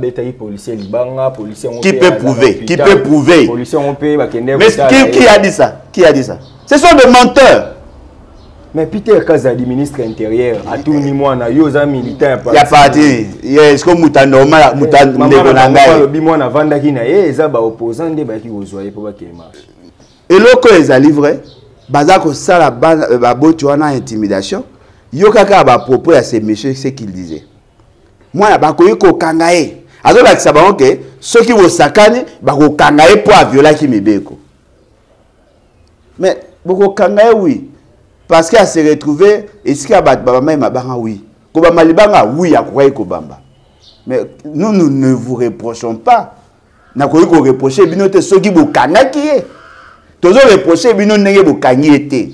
Qui peut prouver? Qui peut prouver? Mais qui, qui a dit ça? Qui a dit ça? Ce sont des menteurs. Mais Peter Kazadi, ministre intérieur, à tout niveau, on a eu aux militaires. Il n'y a pas dit. Est-ce que Mouta normal, Mouta le bimon a vendu qui n'a et ça va opposant des bâtis aux oies pour qu'il marche. Et là, quand ils ont livré, Bazako ça la base, tu as une intimidation. Yokaka ba propos à ces messieurs ce qu'il disait. Moi ya ba koyi ko kangaye. Azo ba kisaba que ceux qui vont sakane ba ko kangaye pour violer qui mebeko. Mais boko kangaye oui parce qu'il a se retrouvé et ce qu'il a bat baba ma banga oui. Ko ba malibanga oui a koyi ko bamba. Mais nous nous ne vous reprochons pas. Na koyi ko reprocher binote ceux qui bo kanaki. Tozo reprocher bino ndenge bo kanyete.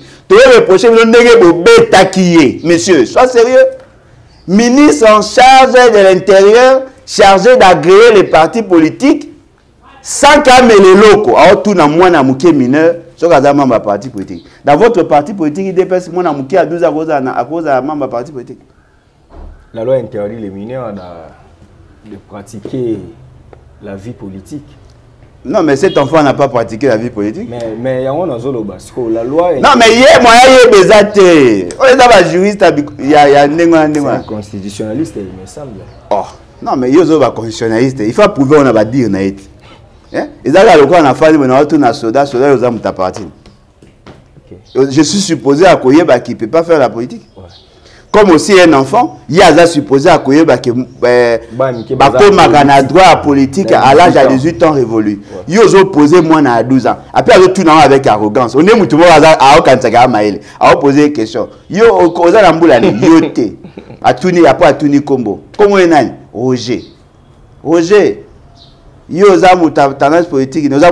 Monsieur, sois sérieux. Ministre en charge de l'intérieur, chargé d'agréer les partis politiques, sans calmer les locaux. Alors, tout le monde a mouké mineur, sur le parti politique. Dans votre parti politique, il dépasse le monde a mouké à douze à cause de membre parti politique. La loi interdit les mineurs de pratiquer la vie politique. Non, mais cet enfant n'a pas pratiqué la vie politique. Mais mais il y a un zolo basco la loi. Non, mais hier moi il y a besaté. On est d'abord juriste, il y a il y a nenga nenga. Constitutionnaliste il me semble. Oh, non mais yo zo ba constitutionnaliste, il faut prouver on a ba dire na été. Hein? Ils allaient le quoi na fali mais na tout na soda, soda yo za muta parti. Je suis supposé à Koyeba qui peut pas faire la politique. Ouais. Comme aussi un enfant, il y a supposé à Koyeba qui a droit à politique à l'âge de dix-huit ans révolu. Il a posé moins à douze ans. Après, il a tout avec arrogance. On est tout le monde à Okansaga Maël. A posé une question. Il a posé la boule à l'Ioté. À Touni, après à Touni Combo. Comment est-ce que Roger. Roger. Il y a une tendance politique. Il y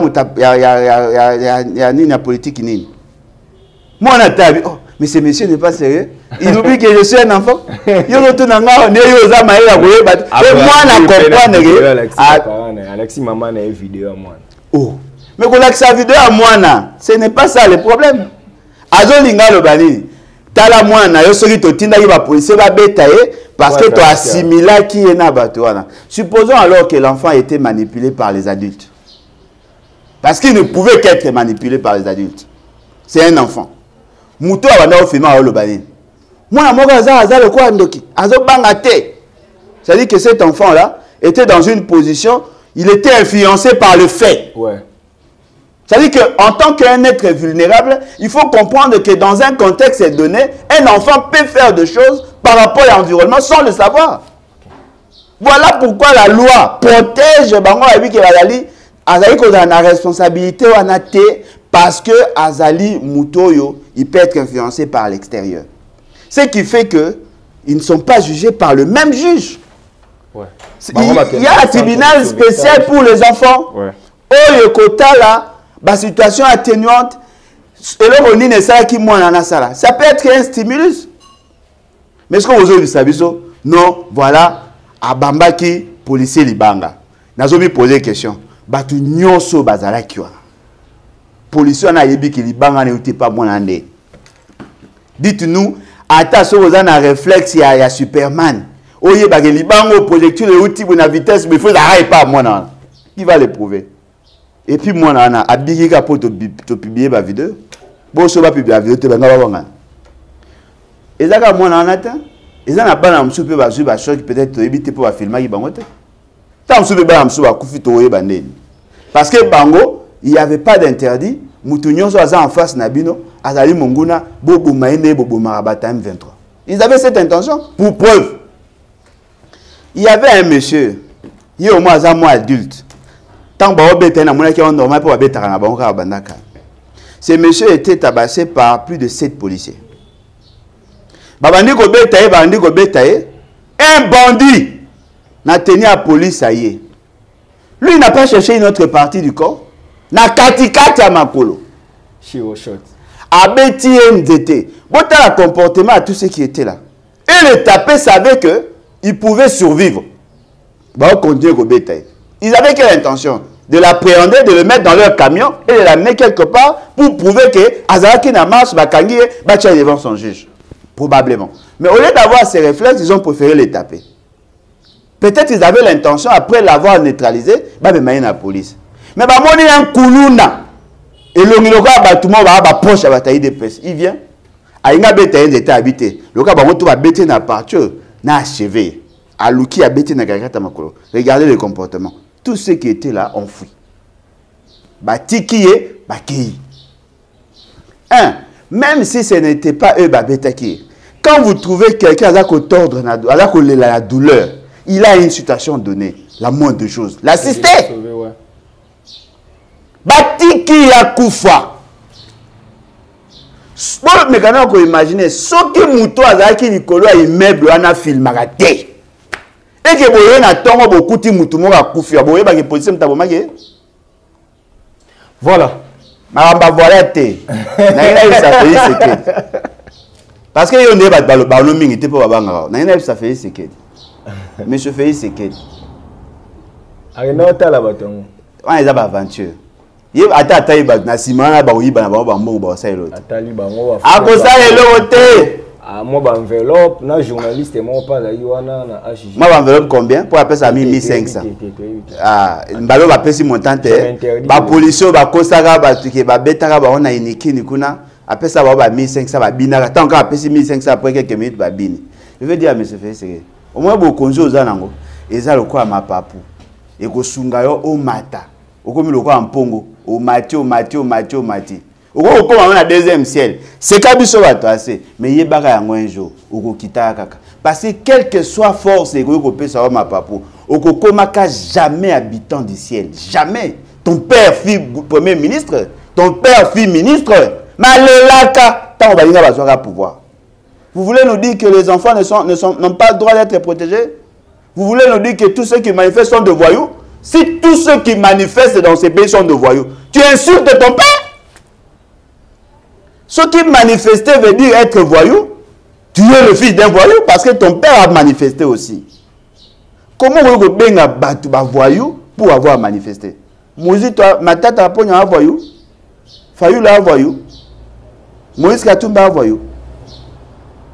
a une politique. Moi, on a dit. Mais ce monsieur n'est pas sérieux. Il oublie que je suis un enfant. Il retourne en Ghana, il est aux amis, il est moi, on comprend. Alexis Maman a une vidéo à moi. Oh. Mais quand on a sa vidéo à moi, ce n'est pas ça le problème. Azolinga le bani. tala mwana yo soki totinda ki ba policier ba betaye parce que tu assimiles qui est na bato wana. Supposons alors que l'enfant était manipulé par les adultes. Parce qu'il ne pouvait qu'être manipulé par les adultes. C'est un enfant. Muto abanda ofima lo bani. Mwana moko aza aza le quoi ndoki. Azo banga te. C'est-à-dire que cet enfant là était dans une position, il était influencé par le fait. Ouais. C'est-à-dire qu'en tant qu'un être vulnérable, il faut comprendre que dans un contexte donné, un enfant peut faire des choses par rapport à l'environnement sans le savoir. Voilà pourquoi la loi protège Bango Abi Azali, Azali qu'on a la responsabilité ou en parce que Azali Mutoyo, il peut être influencé par l'extérieur. Ce qui fait que ils ne sont pas jugés par le même juge. Ouais. Il, il y a un tribunal spécial pour les enfants. Ouais. Oh, le quota là, la situation atténuante, et là, on est ça qui moins ça. Ça peut être un stimulus. Mais est-ce que vous avez vu ça? Non, voilà, à Bambaki, policier Libanga. Nous avons posé une question. Batu nyonso bazala kiwa. Policier na yebi ki Libanga ne uti pas bon ande. Dites-nous, attention vous avez un réflexe, il y a Superman. Oye bagé Libanga projectile uti bonne vitesse, mais il faut arrêter pas moi non. Qui va le prouver? Et puis moi on a abiki ka pour te publier ma vidéo. Bon so va publier la vidéo te banga banga. Et ça ka moi on attend. Et ça n'a pas na msoupe ba zu ba choc peut-être éviter pour filmer ki bango te. Ta msoupe ba msoupe ba kufi to oye bande. Parce que bango, il y avait pas d'interdit, mutu nyonso aza en face na bino, azali monguna bobo maine bobo marabata M vingt-trois. Ils avaient cette intention pour preuve. Il y avait un monsieur, il est au moins un mois adulte. Tant que normal pour ce monsieur était tabassé par plus de sept policiers. Un bandit n'a tenu à la police, ça y est. Lui, il n'a pas cherché une autre partie du corps. N'a katikati à Makolo. Abeti M D T. Bon, t'as le comportement à tous ceux qui étaient là. Et le tapé savait que il pouvait survivre. Ils avaient quelle intention? De l'appréhender, de le mettre dans leur camion et de l'amener quelque part pour prouver que Azaraki n'a marche, Bakangi, Bacha devant son juge. Probablement. Mais au lieu d'avoir ces réflexes, ils ont préféré les taper. Peut-être qu'ils avaient l'intention, après l'avoir neutralisé, de mettre la police. Mais bah, moi, il y a un koulouna. Et le bâtiment va avoir proche à bataille de presse. Il vient. Il y a des états habités. Le cas où va bêter na parture, na achevé. Alouki a bêté na gagata makolo. Regardez le comportement. Tous ceux qui étaient là ont fui. Batikiye, bakei. Un, même si ce n'était pas eux, babetaki. Quand vous trouvez quelqu'un à tordre la douleur, il a une situation donnée, la moindre chose. L'assister. Batiki ya kufa. Mais quand on imagine, ce qui mouto azaki nikolo a immeuble ana filmagate. Et que boye na tongo beaucoup ti mutu mo ka kufi boye ba ke police mtaboma ke. Voilà. Maramba voilà te. Na ina ça fait sekedi. Parce que yo ne ba ba ba no mingi te po babanga. Na ina ça fait sekedi. Monsieur fait sekedi. Arena tala batongo. On est ba aventure. Ye ata ata ba na simana ba oyiba na ba ba mbongo ba sa elot. Atali bango wa. Ako sa elot te. Ah, moi, bah, enveloppe, non, journaliste, et moi, pas la Yoana, na H G. Moi, enveloppe combien? Pour appeler ça mille cinq cents. Ah, bah, va appeler si montant, bah, policier, bah, Kosara, bah, tu bah, Betara, bah, on a une qui, Nikuna, après ça, bah, mille cinq cents, bah, Binara, tant qu'on appelle mille cinq cents après quelques minutes, bah, Bini. Je veux dire, monsieur Fé, c'est au moins, beaucoup de choses, et ça, le quoi, ma papou, et que Sungayo, au mata, au comme le quoi, en pongo, au mati, au mati, au mati, au mati. Au comme on a deuxième ciel, c'est Kabiso va passer, mais il y a un jour, au kita kaka. Parce que quelle que soit force et que peut savoir ma papou, au Kokomaka jamais habitant du ciel, jamais. Ton père fut premier ministre, ton père fut ministre, mais le laka, tant on va y pouvoir. Vous voulez nous dire que les enfants ne sont, ne sont, n'ont pas le droit d'être protégés? Vous voulez nous dire que tous ceux qui manifestent sont de voyous? Si tous ceux qui manifestent dans ces pays sont de voyous, tu insultes ton père? Ce qui manifester veut dire être voyou. Tu es le fils d'un voyou parce que ton père a manifesté aussi. Comment vous pouvez battre un voyou pour avoir manifesté? Moïse, toi, ma tante a pris un voyou. Fayou l'a voyou. Moïse Katumba a voyou.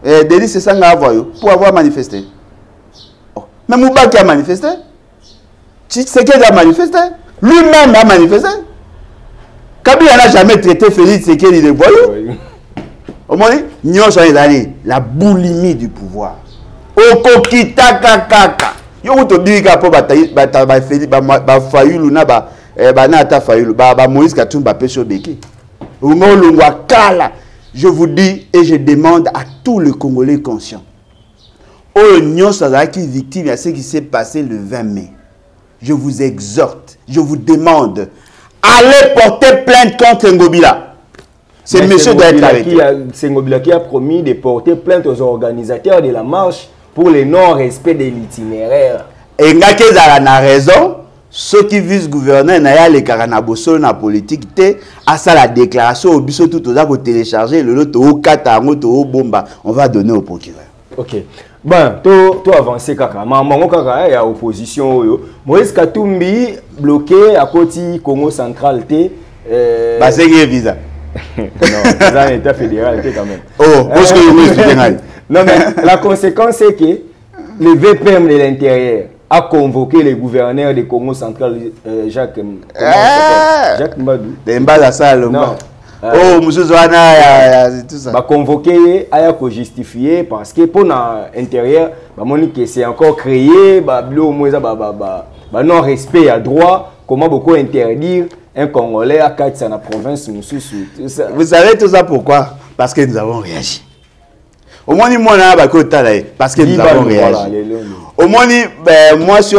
Eh, délit, c'est ça qu'on a pour avoir manifesté. Oh. Mais Mouba qui a manifesté. Tshisekedi a manifesté. Lui-même a manifesté. Kabila n'a jamais traité Félix Tshisekedi de voyou. Au moins, nous sommes la boulimie du pouvoir. Okokita kakaka. Yo to bika po batayi bata ba Félix ba Fayulu na ba ba na ata Fayulu ba ba Moïse Katumbi ba peso beki. Ngolongwa kala. Je vous dis et je demande à tous les Congolais conscients. Oh, nous sommes victimes à ce qui s'est passé le vingt mai. Je vous exhorte, je vous demande, allez porter plainte contre Ngobila. C'est monsieur doit être arrêté. C'est Ngobila qui a promis de porter plainte aux organisateurs de la marche pour le non-respect de l'itinéraire. Et Ngakeza a raison. Ceux qui visent gouverner n'ayant les caranabosos na politique à ça la déclaration au biso tout aux pour télécharger le lot au katango au bomba on va donner au procureur. OK. Bon, to to avancer kaka. Maman kaka ya opposition yo. Moïse Katumbi bloqué à côté Congo central té euh bah c'est qui visa. Non, c'est un état fédéral quand même. Oh, parce que vous expliquez. Non mais la conséquence c'est que le V P M de l'intérieur a convoqué le gouverneur du Congo central, euh, Jacques, ah, Jacques Mbadou. Demba Salo. Non. Oh, monsieur Zouana, tout ça. Bah convoqué, a ko justifié parce que pour l'intérieur, bah monique c'est encore créé, bah bleu moins bah bah bah bah non respect à droit. Comment beaucoup interdire un Congolais à quatre dans la province Moussou. Vous savez tout ça pourquoi? Parce que nous avons réagi. Au moins, moi, parce que nous avons réagi. Au moins, moi, je suis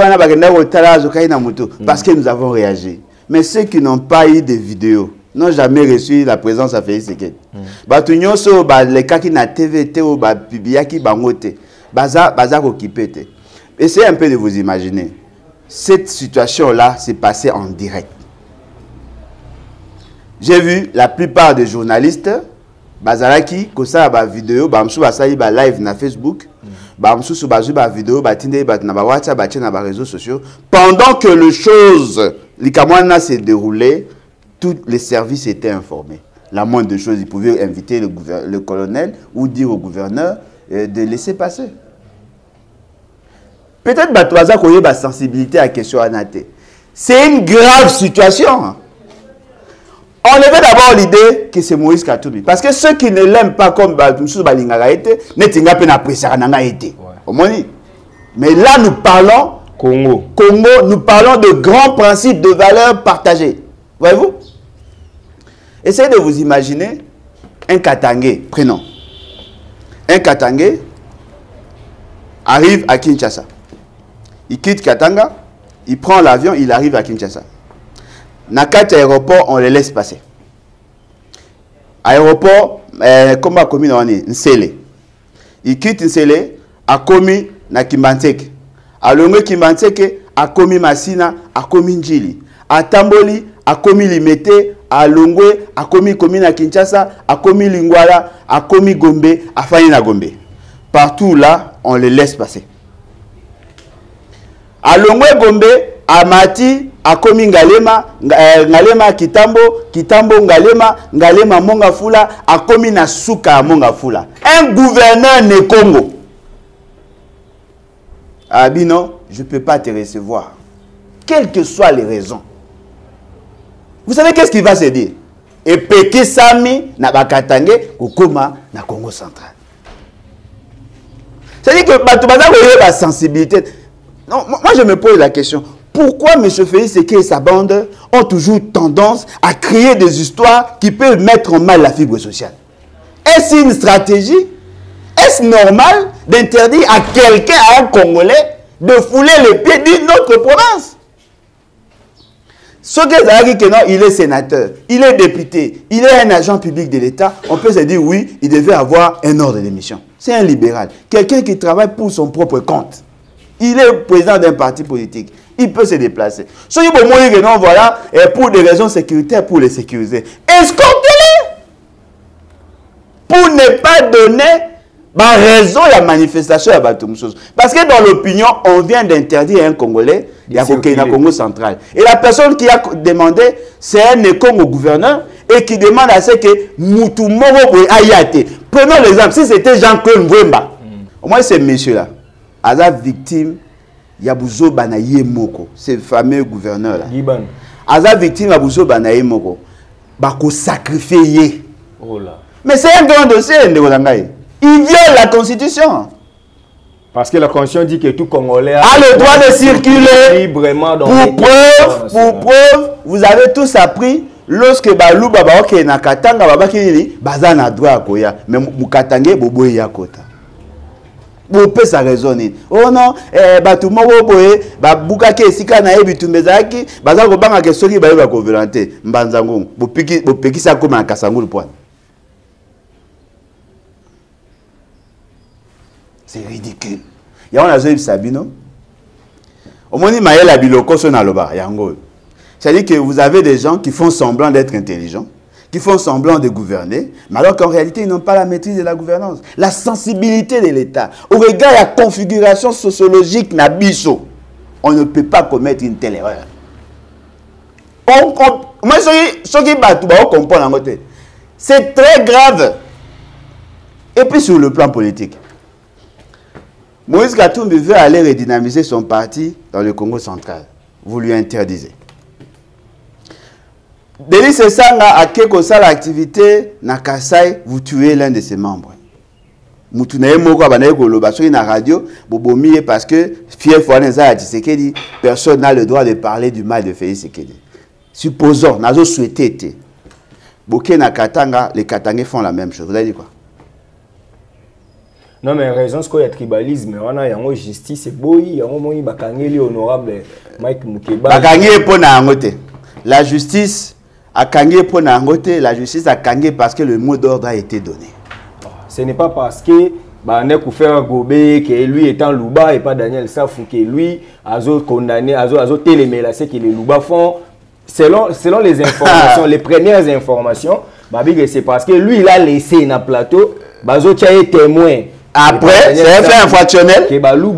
parce que nous avons réagi. Mais ceux qui n'ont pas eu de vidéos n'ont jamais reçu la présence à Félix Tshisekedi. Les cas qui n'ont T V T ou Bibiaki Bangote, Bazar occupé. Essayez un peu de vous imaginer. Cette situation-là s'est passée en direct. J'ai vu la plupart des journalistes. Bazalaki, kosa ba vidéo, ba msou ba sali ba live na Facebook, ba msou sou ba jou ba vidéo, ba tinde ba na ba WhatsApp, ba tine na ba réseaux sociaux. Pendant que les choses, l'ikamwana s'est déroulé, tous les services étaient informés. La moindre des choses, ils pouvaient inviter le, le colonel ou dire au gouverneur euh, de laisser passer. Peut-être ba toaza koye ba sensibilité à la question anate. C'est une grave situation. On avait d'abord l'idée que c'est Moïse Katumbi. Parce que ceux qui ne l'aiment pas comme Moussou Balingara était, n'étinga pas apprécié Nanga été. Mais là, nous parlons Congo. Congo, nous parlons de grands principes, de valeurs partagées. Voyez-vous? Essayez de vous imaginer un Katangé, prénom. Un Katangé arrive à Kinshasa. Il quitte Katanga, il prend l'avion, il arrive à Kinshasa. Nakat aéroport, on les laisse passer. Aéroport, euh, comment a commis Nsele. Il quitte Nsele, a commis na Kimbanteke. A Longwe Kimbanteke, a commis Masina, a commis Njili. A Tamboli, a commis Limete, a Longwe, a commis commis na Kinshasa, a commis Lingwala, a commis Gombe, a Fani na Gombe. Partout là, on les laisse passer. A Longwe Gombe, a Mati, a komi Ngalema, Ngalema Kitambo, Kitambo Ngalema, Ngalema Mongafula, a komi na Suka Mongafula. Un gouverneur ne Congo. Ah non, je ne peux pas te recevoir. Quelles que soient les raisons. Vous savez qu'est-ce qu'il va se dire? Et Peke Sami na Bakatange, Kokoma na Congo central. C'est-à-dire que Batoubada a la sensibilité. Non, moi je me pose la question. Pourquoi M. Félix Tshisekedi et sa bande ont toujours tendance à créer des histoires qui peuvent mettre en mal la fibre sociale? Est-ce une stratégie? Est-ce normal d'interdire à quelqu'un, à un Congolais, de fouler les pieds d'une autre province? Ce que non, il est sénateur, il est député, il est un agent public de l'État, on peut se dire oui, il devait avoir un ordre de mission. C'est un libéral, quelqu'un qui travaille pour son propre compte. Il est président d'un parti politique. Il peut se déplacer. Ce qui peut montrer que non, voilà, et pour des raisons sécuritaires, pour les sécuriser. Escortez-les pour ne pas donner bah, raison à la manifestation à Batumsos. Parce que dans l'opinion, on vient d'interdire un Congolais, il y a Congo central. Et la personne qui a demandé, c'est un écon au gouverneur, et qui demande à ce que Moutou Moro Ayate. Prenons l'exemple, si c'était Jean-Claude Mwemba, au moins ce monsieur-là, à la victime, Yabouzo Banaye Moko, ce fameux gouverneur-là. À la victime, Yabouzo Banaye Moko, Bako sacrifié. Oh là. Mais c'est un grand dossier, il viole la Constitution. Parce que la Constitution dit que tout Congolais a le droit de circuler librement dans pour preuve, pour preuve, vous avez tous appris lorsque Balou Baba ok na Katanga Baba kini baza na droit koya mais Mukatange bobo ya kota. Vous pouvez ça raisonner. Oh non, eh batu moko boye ba buka ke esika na yebi tumbezaki baza ko banga ke soki ba yeba ko volonté mbanzango bo piki bo pekisa ko na kasangulu point. C'est ridicule. Il y a un azoi Sabino. Au moins, il y a la biloko sur Naloba. C'est-à-dire que vous avez des gens qui font semblant d'être intelligents, qui font semblant de gouverner, mais alors qu'en réalité, ils n'ont pas la maîtrise de la gouvernance, la sensibilité de l'État. Au regard de la configuration sociologique Nabiso, on ne peut pas commettre une telle erreur. Moi, ce qui est c'est très grave. Et puis sur le plan politique. Moïse Katumbi veut aller redynamiser son parti dans le Congo central. Vous lui interdisez. Denis Sesanga a quelque chose l'activité na Kasai, vous tuez l'un de ses membres. Moutunaye Moko Abanaye Koloba sur une radio, Bobomiye parce que Fier Fouaneza a dit Sekedi, personne n'a le droit de parler du mal de Félix Sekedi. Supposons, Nazo souhaité. Boké na Katanga, les Katangais font la même chose. Vous avez dit quoi? Non, mais raison, c'est qu'il y a tribalisme. On a une justice, c'est beau, il y a un bakangeli honorable Mike Mukeba. Bakangeli pour Nangote. La justice a kangé pour Nangote, la justice a kangé parce que le mot d'ordre a été donné. Ce n'est pas parce que Banek ou faire Gobé, que lui étant Louba et pas Daniel Safou, que lui a condamné, a télémé, c'est que les Louba font. Selon, selon les informations, les premières informations, c'est parce que lui, il a laissé un plateau, Bazo Tchaye témoin. Après, c'est un fait infractionnel.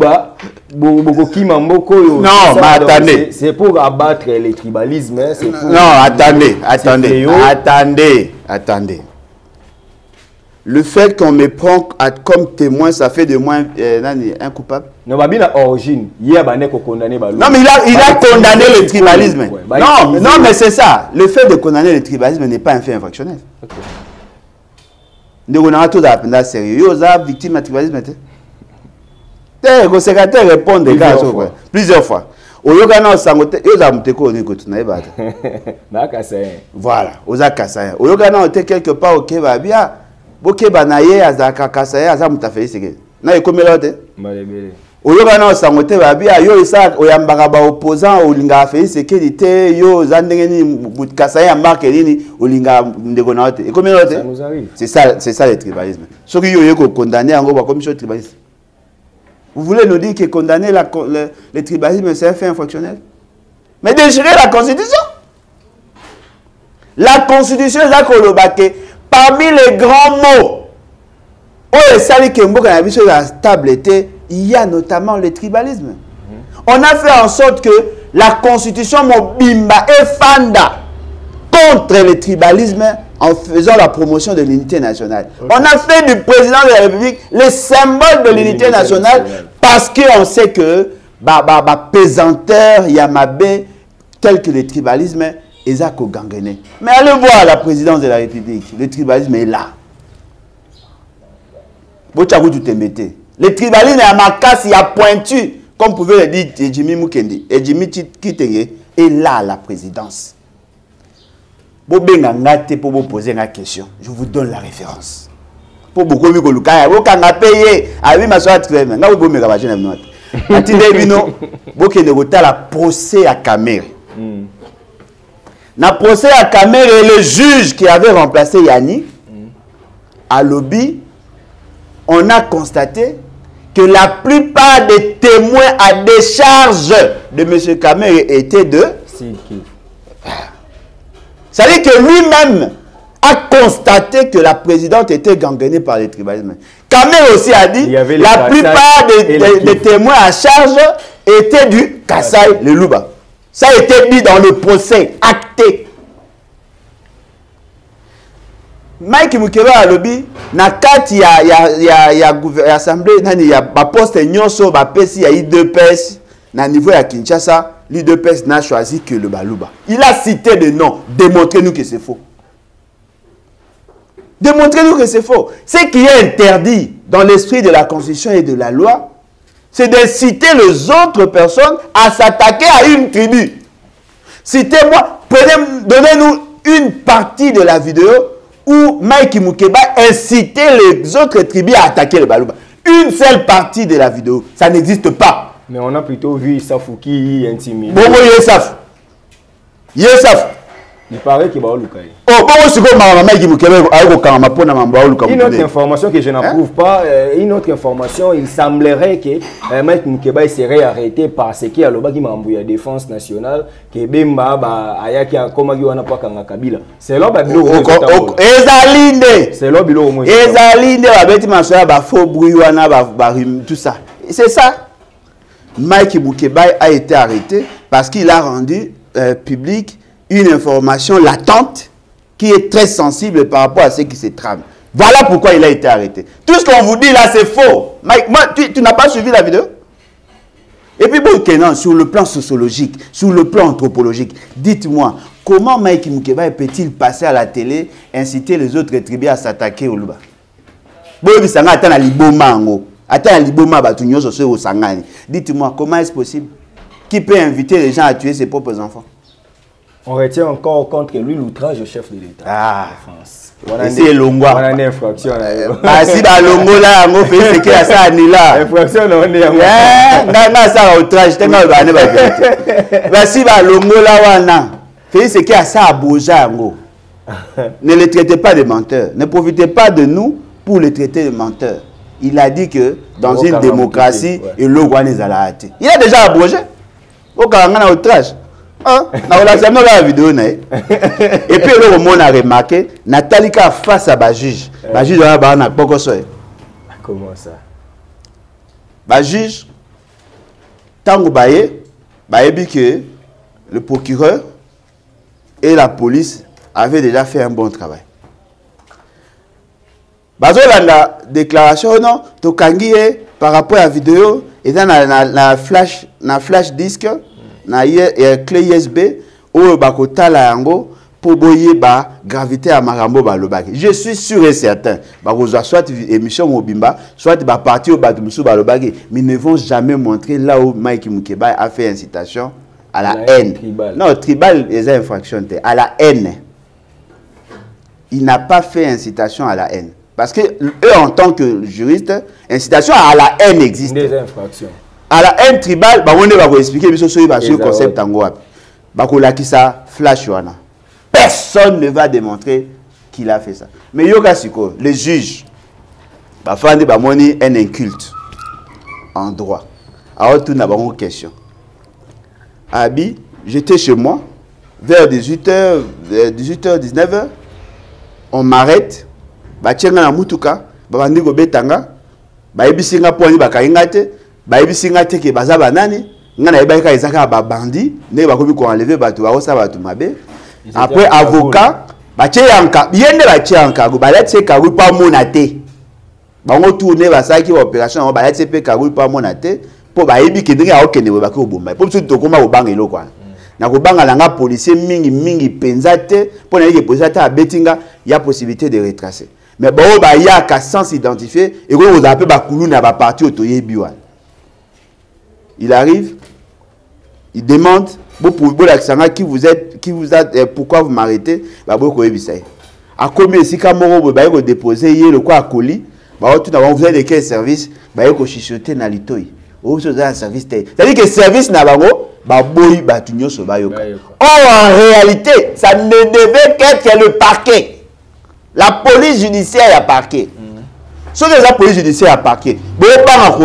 Non, mais attendez. C'est pour abattre les tribalismes. Pour... Non, attendez, attendez, attendez, attendez. Le fait qu'on me prend comme témoin, ça fait de moi euh, un coupable. Non, mais il a origine. Il a condamné. Non, mais il a, il a condamné le tribalisme. Non, non, mais c'est ça. Le fait de condamner le tribalisme n'est pas un fait infractionnel. Okay. Nous avons tous appris sérieux. Vous avez victime de tribalisme. Le secrétaire répond des gars plusieurs fois. Au Yogana, vous avez voilà, vous avez Kassaya. Au Yogana, vous avez quelque part au Kebabia. Vous avez Banaye, Azaka Kassaya, Azamouta Félix. Vous avez combien de au Yogana, vous avez Babia, yo isa, oyambagaba opposant, Olinga Félix, Sekélité, yo Zandengeni, Kassaya, Markelini, Olinga Ndegonaote. Et combien de c'est ça, c'est ça le tribalisme. Ce qui est condamné en gros, comme commission de tribalisme. Vous voulez nous dire que condamner la, le, le tribalisme, c'est un fait infractionnel? Mais déchirer la Constitution. La Constitution, c'est parmi les grands mots, il y a notamment le tribalisme. On a fait en sorte que la Constitution Mobimba et Fanda contre le tribalisme en faisant la promotion de l'unité nationale. Okay. On a fait du président de la République le symbole de l'unité nationale, nationale parce qu'on sait que bah, bah, bah, pesanteur, Yamabé, tel que le tribalisme, ils ont gangrené. Mais allez voir la présidence de la République, le tribalisme est là. Le tribalisme est à ma casse, il a pointu, comme pouvait le dire Jimmy Mukendi, et Jimmy Kitenge est là à la présidence. Pour vous poser une question, je vous donne la référence. Pour beaucoup de gens, vous avez payé. Ah oui, ma soeur, vous avez payé. Vous avez payé la procès à Kamere. Dans le procès à Kamere, le juge qui avait remplacé Yannick, à lobby, on a constaté que la plupart des témoins à décharge de M. Kamere étaient de... C'est-à-dire que lui-même a constaté que la présidente était gangrenée par le tribalisme. Kamere aussi a dit que la plupart des, des, des témoins à charge étaient du Kassai, le Louba. Ça a été dit dans le procès, acté. Mike Mukeba a lobby na kati ya ya ya ya assemblée nani ya ba poste nyonso ba pesi ya I deux P S na niveau ya Kinshasa, l'I deux P S n'a choisi que le Baluba. Il a cité des noms, démontrez-nous que c'est faux. Démontrez-nous que c'est faux. Ce qui est interdit dans l'esprit de la Constitution et de la loi, c'est de citer les autres personnes à s'attaquer à une tribu. Citez-moi, prenez, donnez-nous une partie de la vidéo où Mike Mukeba incitait les autres tribus à attaquer le Baluba. Une seule partie de la vidéo, ça n'existe pas. Mais on a plutôt vu Safouki intimider. Bon, Yesaf. Yesaf. Il paraît qu'il va au Lukaï. Oh, bon, c'est comme Mike Mukeba a eu aucun rapport dans le Lukaï. Une autre information que je n'approuve hein? pas, euh, une autre information, il semblerait que euh, Mike Mukeba serait arrêté parce qu'il y a la défense nationale, que Bemba, Ayaki, comme il y a un Kabila. C'est là que vous avez Ezalinde. C'est là que vous avez Ezalinde, faux bruit, tout ça. C'est ça. Mike Mukeba a été arrêté parce qu'il a rendu euh, public une information latente qui est très sensible par rapport à ce qui se trame. Voilà pourquoi il a été arrêté. Tout ce qu'on vous dit là, c'est faux. Mike, moi, tu, tu n'as pas suivi la vidéo? Et puis, bon, Kenan, sur le plan sociologique, sur le plan anthropologique, dites-moi, comment Mike Mukeba peut-il passer à la télé, inciter les autres tribus à s'attaquer au Luba? Dites-moi, comment est-ce possible? Qui peut inviter les gens à tuer ses propres enfants? On retient encore contre lui l'outrage au chef de l'État. Ah, France. C'est Longwa. On a une infraction. Ah, si la Longo là, on fait ce qu'il y a ça à Nila. Infraction, on est en train. Ça, outrage, t'es mal banné. Bah, si la Longo là, on a fait ce qu'il y a ça à Boja. Ne les traitez pas de menteurs. Ne profitez pas de nous pour les traiter de menteurs. Il a dit que dans oh, une démocratie, ouais. Il Il a déjà abrogé. Au cas où on a outrage. Hein? La vidéo, et puis le monde a remarqué Nathalie face à la juge. La juge a dit comment ça? La juge, tant que le procureur et la police avaient déjà fait un bon travail. La déclaration, non, par rapport à la vidéo, et dans la flash, la flash disque. Na clé U S B ou bakota la yango pour boyer ba gravité à marambo ba lobaki. Je suis sûr et certain ba soit émission Mobimba soit ba parti au batumusu ba lobaki, mais ne vont jamais montrer là où Mike Mukeba a fait incitation à la, la haine. Tribal. Non, tribal les infractions à la haine. Il n'a pas fait incitation à la haine parce que eux en tant que juriste, incitation à la haine existe. Des infractions. À la haine tribale, bah on va vous expliquer sur le concept en Guadeloupe. Bah ça flash wana. Personne ne va démontrer qu'il a fait ça. Mais yoga siko, les juges, bah fandi bah moni un inculte en droit. Alors tout n'a pas une question. Abi, j'étais chez moi vers dix-huit heures, dix-huit heures, dix-neuf heures. On m'arrête. Bah tiens na mutuka, bah bandi go betanga, bah ebisinga poni ba kaingate. Baïbi singa teke baza banani ngana ibaika izaka ba bandi ne bakobi ko enlever batu ba osa batu mabe après avocat ba tcheyanka yende ba tcheyanka go ba letse ka wi pa monate ba ngo tourner ba saki opération ba letse pe ka wi pa monate po baïbi ke ndenge akende ba ko bomba po biso to koma obanga eloko wana na ko banga langa policier mingi mingi penzate po na yeke policier ta betinga ya possibilité de retracer mais ba o ba ya ka sans s'identifier et ko vous appelle ba kulu na ba parti otoyebi wana. Il arrive, il demande, qui vous êtes, qui vous êtes, pourquoi vous m'arrêtez? A combien si Kamoro va déposer le quoi à colis, vous avez de quel service? Vous avez chichoté dans l'itoy. Vous avez un service. C'est-à-dire que le service n'a pas boy batunyo so bayoka. Or en réalité, ça ne devait qu'être le parquet. La police judiciaire a parquet. Ce que la police judiciaire a parqué, il y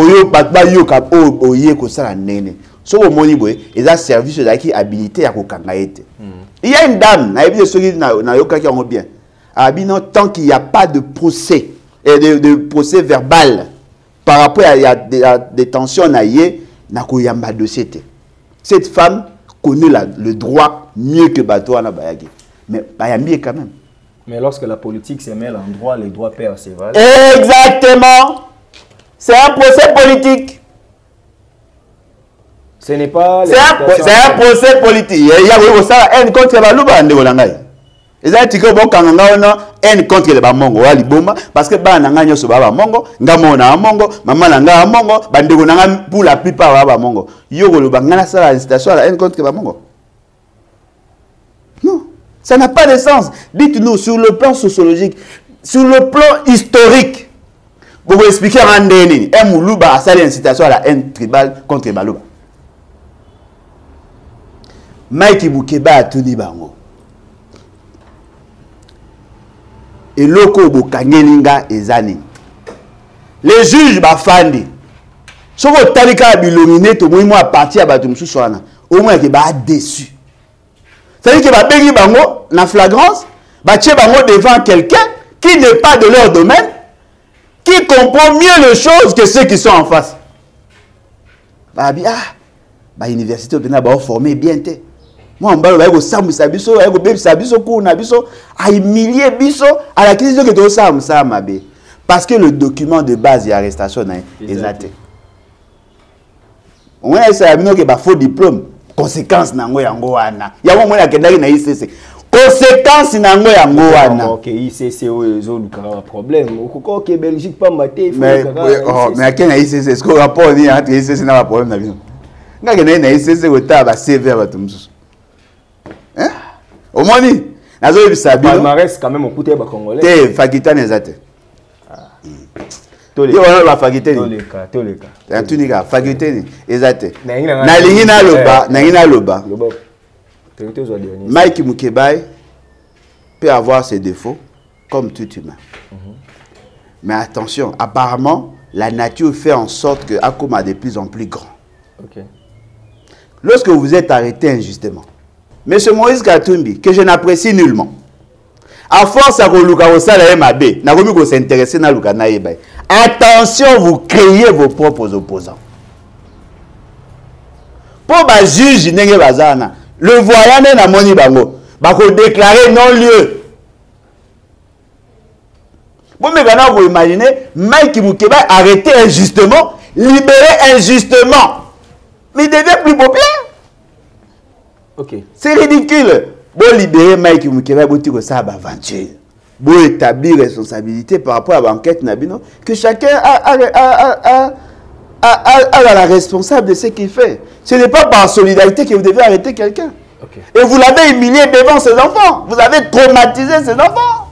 a une dame, tant qu'il n'y a pas de procès, de, de procès verbal par rapport à la détention, cette femme connaît la, le droit mieux que Bato Anabayagi. Mais Bayambi quand même. Mais lorsque la politique se mêle en droit, les droits perdent ses valeurs. Exactement. C'est un procès politique. Ce n'est pas... C'est un, un procès politique. Il y a ça haine contre Balouba Ande Olangay. Et ça tiko bon kanganga ona haine contre les Bamongo wa liboma parce que ba nanga nyoso ba Bamongo, ngamo na Bamongo, mama na nga Bamongo, bandeko nanga pour la plupart ba Bamongo. Yo goloba ngana ça la incitation à la haine contre Bamongo. Non, ça n'a pas de sens. Dites-nous sur le plan sociologique, sur le plan historique. Vous vous expliquez en Ndeni, un Moulouba a ça l'incitation à la haine tribale contre Balouba. Mike Boukeba a tuni bango. Et loko bokangelinga ezani. Les juges bafandi. Soko talika bilomine to moi à partir à batum souswana. Au moins que ba déçu. C'est-à-dire que ba bengi bango na flagrance, ba tche bango devant quelqu'un qui n'est pas de leur domaine, qui comprend mieux les choses que ceux qui sont en face. Ba bi ah, ba université obena ba formé bien té. Moi, je vais vous dire que je vais à la crise de parce que le document de base d'arrestation est exact. On a essayé de faux diplôme. Conséquence nango yango wana. Yango mwana kendaki na I C C. Conséquence nango yango wana. OK, I C C ozo lukara problème. Okoko ke Belgique pas maté. Mais oh, mais à na I C C, est-ce que rapport ni entre I C C na problème na bino. Ngaka na I C C ota ba C V ba tumsu. Hein? Au moins, nazo bisabi. Palmarès quand même au côté ba congolais. Te fakita nezate. Tole. Yo wana ba fakita ni. Tole ka, tole ka. Ta tunika fakita ni ezate. Na lingi na loba, na lingi na loba. Loba. Territoire zo dernier. Mike Mukebai peut avoir ses défauts comme tout humain. Mais attention, apparemment, la nature fait en sorte que Akoma est de plus en plus grand. OK. Lorsque vous êtes arrêté injustement, Monsieur Moïse Katumbi, que je n'apprécie nullement, à force à s'intéresser à l'Ukraine, attention, vous créez vos propres opposants. Pour les juges, le voyant dans Moni Bango, vous déclarer non-lieu. Vous vous imaginez, Mike Mukeba arrêté injustement, libéré injustement. Mais il devient plus populaire. OK. C'est ridicule. Bon libérer Mike Mukeba, bon tirer ça aventure. Bon établir responsabilité par rapport à l'enquête Nabino, que chacun a, a, a, a, a, a, a la responsable de ce qu'il fait. Ce n'est pas par solidarité que vous devez arrêter quelqu'un. OK. Et vous l'avez humilié devant ses enfants. Vous avez traumatisé ses enfants.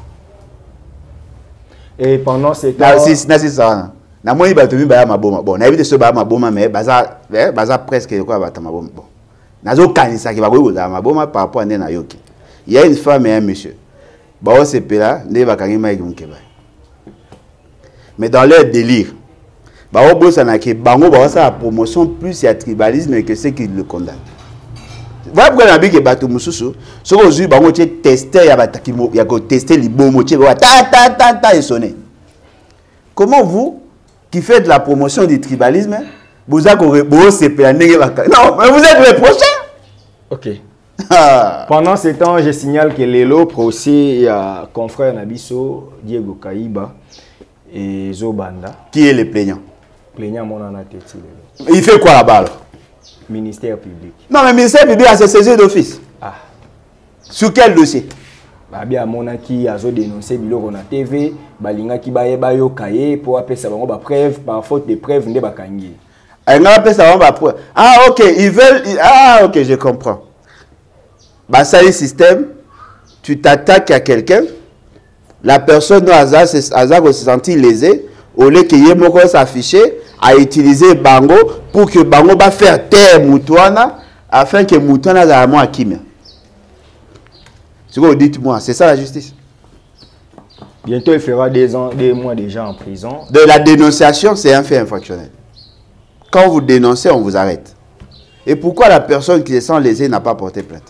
Et pendant ces temps... C'est ça. Na moi batumi ba maboma. Bon, na évité ce ba maboma mais baza baza presque quoi ba maboma. Bon. Nazo kanisa ki ba ko za maboma par rapport à Nena Yoki. Il y a une femme et un monsieur. Ba o sepela nde ba kangi Mike Mukeba. Mais dans leur délire, ba o bossa na ke bango ba sa promotion plus ya tribalisme que ceux qui le condamnent. Voilà pourquoi na bi ke bato mususu, so ko zu bango che tester ya bataki ya ko tester libomo che ba ta ta ta ta et sonner. Comment vous qui faites la promotion du tribalisme, vous avez non, mais vous êtes les prochains. OK. Pendant ce temps, je signale que Lelo procès à confrère Nabiso, Diego Kaïba et Zobanda. Qui est le plaignant? Plaignant, mon anatéti. Il fait quoi là-bas? Ministère public. Non, mais le ministère public a ses saisies d'office. Ah. Sur quel dossier? Babia monaki a dénoncé biloko na T V, balinga ki baye bayo kaye pour appeler ça bango ba preuve par faute de preuve nde bakangi. Ah ok, ils veulent... Ah ok, je comprends. Bah ça le système, tu t'attaques à quelqu'un, la personne a se sentir lésée, au lieu qu'il y ait moko s'afficher, à utiliser Bango pour que Bango va faire taire Moutouana, afin que Moutouana ait moins à Kimia. Dites-moi, c'est ça la justice? Bientôt il fera des, ans, des mois déjà en prison. De la dénonciation, c'est un fait infractionnel. Quand vous dénoncez, on vous arrête. Et pourquoi la personne qui se sent lésée n'a pas porté plainte?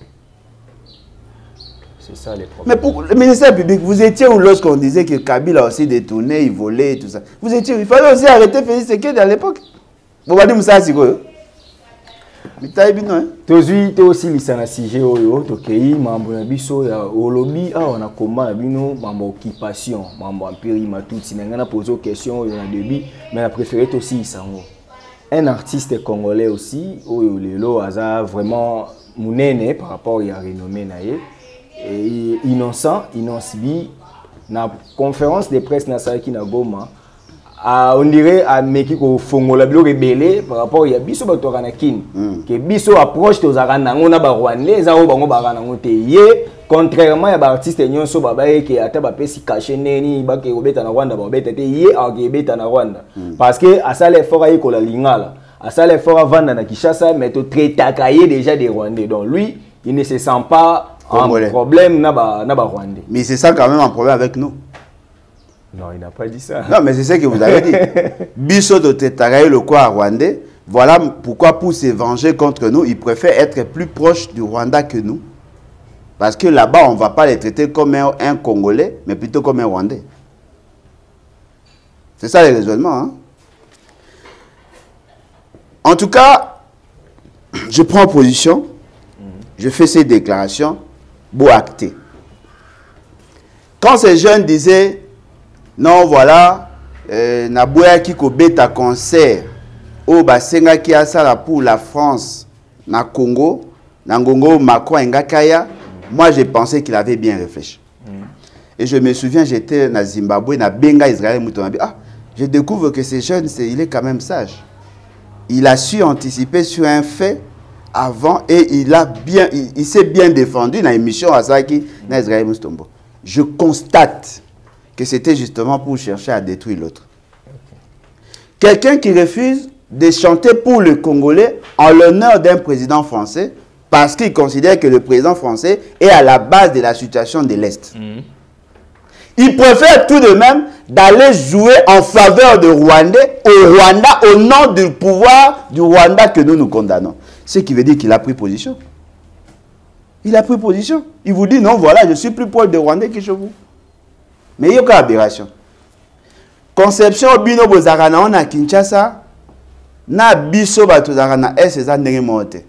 C'est ça les problèmes. Mais pour le ministère public, vous étiez où lorsqu'on disait que Kabila a aussi détourné, il volait et tout ça? Vous étiez où? Il fallait aussi arrêter Félix Sekedi à l'époque. Vous m'avez dit ça, c'est quoi? Mitaï bino hein. Tozui to aussi lisana sujet oyo tokei mambo na biso ya olobi awa na koma na bino mambo occupation mambo empiri matuti na ngana poser question oyo na début mais la préféré aussi isango. Un artiste congolais aussi oyo lelo aza vraiment munene par rapport ya renommé na ye et innocent innocent na conférence de presse na Salaki na Goma. Ah, on dirait à meki ko fongola bilo rebelle par rapport ya biso bato kana kin que biso approche to zakana ngona ba rwandais za o bango ba kana ngote ye contrairement ya ba artiste nyonso baba yeke ata ba pesi caché neni ba ke obeta na Rwanda ba obeta te ye a ke beta na Rwanda parce que asala effort ayi ko la lingala asala effort vendre na Kinshasa mais to traitaka ye déjà des rwandais donc lui il ne se sent pas en problème na ba na ba rwandais mais c'est ça quand même un problème avec nous. Non, il n'a pas dit ça. Non, mais c'est ce que vous avez dit. Biso de Tetaraï, le quoi rwandais. Voilà pourquoi pour se venger contre nous, il préfère être plus proche du Rwanda que nous. Parce que là-bas, on ne va pas les traiter comme un, un Congolais, mais plutôt comme un Rwandais. C'est ça le raisonnement. Hein? En tout cas, je prends position, je fais ces déclarations, beau acté. Quand ces jeunes disaient non, voilà, euh, Naboya qui kobeta concert, au basenga qui a ça pour la France, na Congo, na Congo, Macron et Ngakaya, moi j'ai pensé qu'il avait bien réfléchi. Mm. Et je me souviens, j'étais na Zimbabwe, na Benga Israël, ah, je découvre que ces jeunes, est, il est quand même sage. Il a su anticiper sur un fait avant et il a bien, il, il s'est bien défendu dans l'émission Asaki, na Israël Mustombo. Je constate que c'était justement pour chercher à détruire l'autre. Quelqu'un qui refuse de chanter pour le Congolais en l'honneur d'un président français parce qu'il considère que le président français est à la base de la situation de l'Est. Mmh. Il préfère tout de même d'aller jouer en faveur de Rwandais au Rwanda au nom du pouvoir du Rwanda que nous nous condamnons. Ce qui veut dire qu'il a pris position. Il a pris position. Il vous dit non, voilà, je suis plus proche de Rwandais que chez vous. Mais il y a une aberration. Conception bino bozarana on a Kinshasa na biso bato zarana est ces années monté.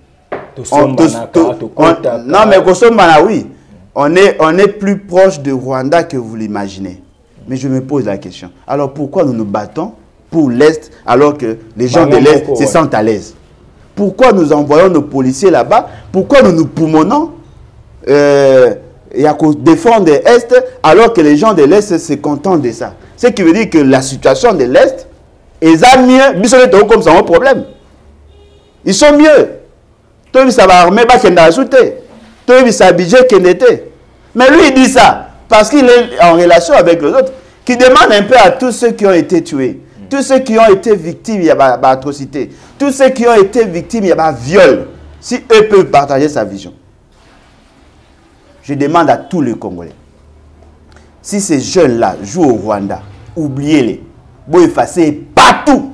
Non mais kosomana oui, on est on est plus proche de Rwanda que vous l'imaginez. Mais je me pose la question. Alors pourquoi nous nous battons pour l'Est alors que les gens de l'Est se sentent à l'aise? Pourquoi nous envoyons nos policiers là-bas? Pourquoi nous nous poumonons euh, et à défendre l'Est alors que les gens de l'Est se contentent de ça? Ce qui veut dire que la situation de l'Est est mieux. Ils sont comme ça, un problème. Ils sont mieux. Tout ça va armer, bah qu'il n'a ajouté. Tout ça budget qu'il n'était. Mais lui il dit ça parce qu'il est en relation avec les autres, qui demande un peu à tous ceux qui ont été tués, tous ceux qui ont été victimes, il y a bah, bah, atrocité, tous ceux qui ont été victimes, il y a bah, viol. Si eux peuvent partager sa vision. Je demande à tous les Congolais, si ces jeunes-là jouent au Rwanda, oubliez-les. Vous effacez partout.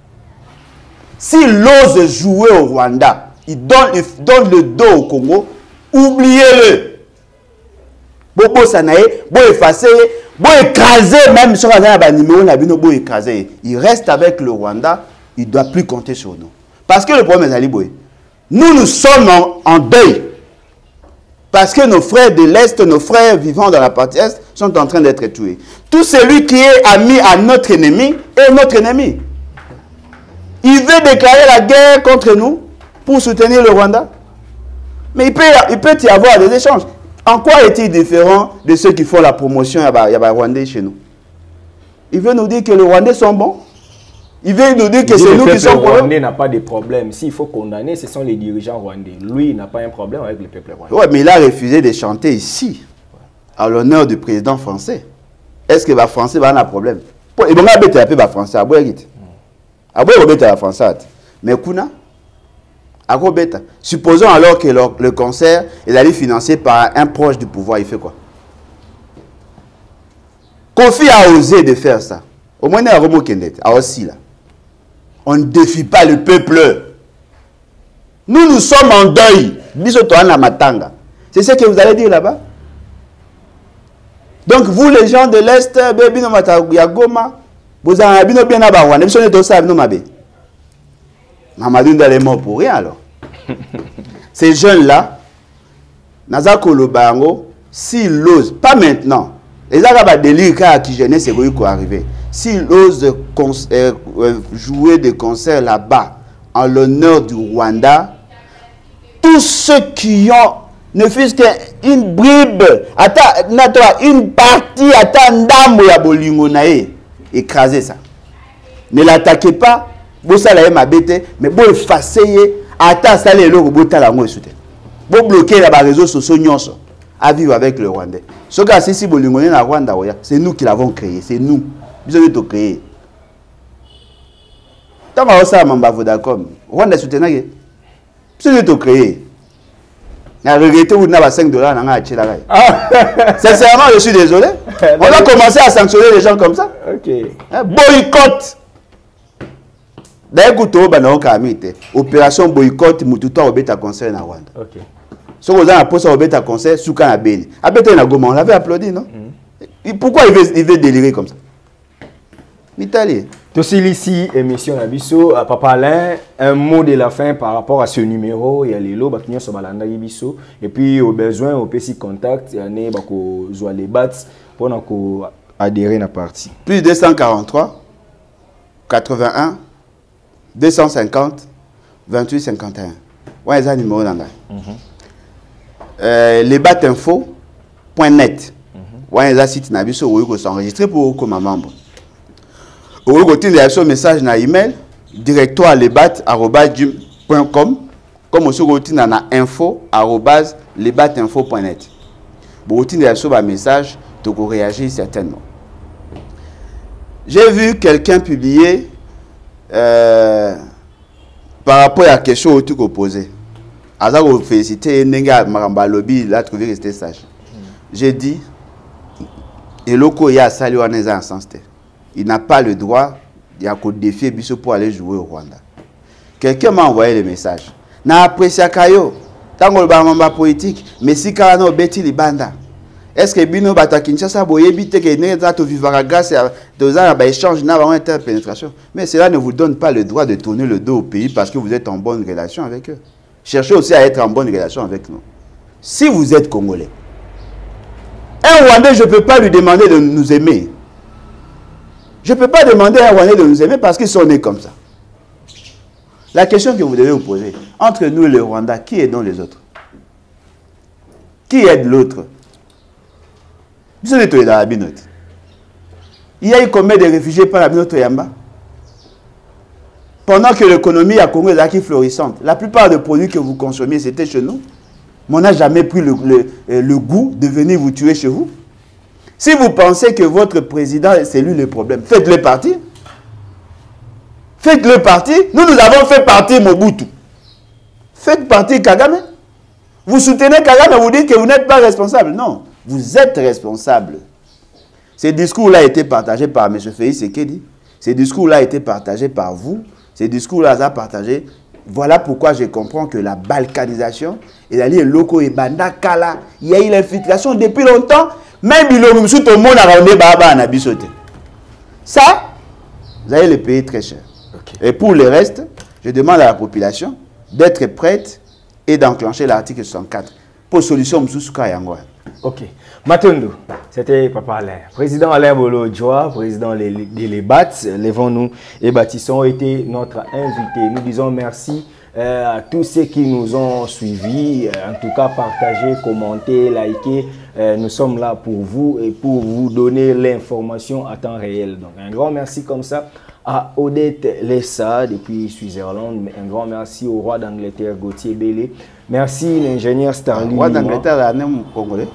S'ils osent jouer au Rwanda, ils donnent, ils donnent le dos au Congo, oubliez-le. Bobo Sanae, vous effacez, vous écrasez, même si on a un numéro, vous écrasez. Il reste avec le Rwanda, il ne doit plus compter sur nous. Parce que le problème est Aliboy. Nous, nous sommes en, en deuil. Parce que nos frères de l'Est, nos frères vivant dans la partie Est, sont en train d'être tués. Tout celui qui est ami à notre ennemi est notre ennemi. Il veut déclarer la guerre contre nous pour soutenir le Rwanda. Mais il peut, il peut y avoir des échanges. En quoi est-il différent de ceux qui font la promotion à la Rwandais chez nous? Il veut nous dire que les Rwandais sont bons. Il veut nous dire que c'est nous qui sommes bons. Le Rwandais n'a pas de problème. S'il faut condamner, ce sont les dirigeants rwandais. Lui, il n'a pas un problème avec le peuple rwandais. Oui, mais il a refusé de chanter ici, à l'honneur du président français. Est-ce que les Français vont avoir un problème? Il va être un peu français. Il va être français. Mais Kuna, supposons alors que le, le concert est allé financé par un proche du pouvoir, il fait quoi? Kofi a osé de faire ça. Au moins, il y a Romo Kendet, a aussi là. On ne défie pas le peuple. Nous, nous sommes en deuil. C'est ce que vous allez dire là-bas. Donc, vous, les gens de l'Est, vous avez bien à Mamadou est mort pour rien alors. Ces jeunes-là, Naza Kolobango, s'ils osent, pas maintenant, les Arabes délire qui jeunesse c'est quoi arriver. S'ils osent euh, jouer des concerts là-bas en l'honneur du Rwanda, tous ceux qui ont ne fût-ce qu'une bribe, une partie, écrasez ça. Ne l'attaquez pas, vous allez m'abaisser, mais vous effacez, attends, ça les lots, vous vous bloquez les réseaux sociaux à vivre avec le Rwandais. Ce cas si si Rwanda, c'est nous qui l'avons créé, c'est nous. Vous avez tout créé. Tant que ça, Mamba Vodacom, Rwanda soutient, c'est tout créé. On a regretté où on a cinq dollars, on a acheté la raille. Sincèrement, je suis désolé. On a commencé à sanctionner les gens comme ça. Ok. Boycott. D'ailleurs, opération boycott, Moututo Obeta concert en Rwanda. Ok. Si vous avez posé Obeta concert, Soukan a béni. Abeta na Goma, on l'avait applaudi, non? Pourquoi il veut, il veut délirer comme ça? L'Italie. Aussi ici, émission Nabiso, Papa Alain, un mot de la fin par rapport à ce numéro, il y a les lots, Bakignon Sobalanda Biso, et puis au besoin, au P C Contact, il y a des gens qui battent pour adhérer à la partie. Plus deux cent quarante-trois, quatre-vingt-un, deux cent cinquante, vingt-huit cinquante et un. Ouais, c'est un numéro dans euh, les bat info point net. Ouais, c'est un site Nabiso où vous s'enregistrer pour comme membre. Vous avez un message dans l'email directoire lebat arobase gmail point com comme aussi vous avez un info arobase lebat info point net. Vous avez un message, vous réagir certainement. J'ai vu quelqu'un publier euh, par rapport à la question que vous posez. Asa vous féliciter Nenga Maramba Lobby, il a trouvé rester sage. J'ai dit, et loko ya sali waneza en sens terre. Il n'a pas le droit de défier Bisso pour aller jouer au Rwanda. Quelqu'un m'a envoyé le message. Na apprécié Kayo, tant que le politique, mais si Karano Betty Libanda. Est-ce que Bino Bata Kinshasa boye bite que ne to vivra grâce à deux ans à échange n'a pas interpénétration. Mais cela ne vous donne pas le droit de tourner le dos au pays parce que vous êtes en bonne relation avec eux. Cherchez aussi à être en bonne relation avec nous. Si vous êtes Congolais, un Rwandais, je ne peux pas lui demander de nous aimer. Je ne peux pas demander à un Rwandais de nous aimer parce qu'ils sont nés comme ça. La question que vous devez vous poser, entre nous et le Rwanda, qui aident les autres? Qui aide l'autre? Il y a eu combien de réfugiés par la Binoto Yamba? Pendant que l'économie à Congo est florissante, la plupart des produits que vous consommiez, c'était chez nous. Mais on n'a jamais pris le, le, le goût de venir vous tuer chez vous. Si vous pensez que votre président, c'est lui le problème, faites-le partir. Faites-le partir. Nous, nous avons fait partir Mobutu. Faites partir Kagame. Vous soutenez Kagame, vous dites que vous n'êtes pas responsable. Non, vous êtes responsable. Ce discours-là a été partagé par M. Félix Sekedi. Ce discours-là a été partagé par vous. Ce discours-là a été partagé. Voilà pourquoi je comprends que la balkanisation, et la ligne loco et banda kala, il y a eu l'infiltration depuis longtemps. Même si tout le monde a rendu baba na bisoté. Ça, vous allez le payer très cher. Okay. Et pour le reste, je demande à la population d'être prête et d'enclencher l'article soixante-quatre pour solution Moussouka Yangoa. Ok. Matondo, c'était Papa Alain. Président Alain Bolo Joa, président des Lébat, Lèvons-nous et Bâtissons ont été notre invité. Nous disons merci euh, à tous ceux qui nous ont suivis. Euh, en tout cas, partagez, commentez, likez. Euh, nous sommes là pour vous et pour vous donner l'information à temps réel. Donc, un grand merci comme ça à Odette Lessa depuis Suisse-Irlande. Un grand merci au roi d'Angleterre, Gauthier Bélé. Merci l'ingénieur Starling. Roi d'Angleterre, c'est un Congolais.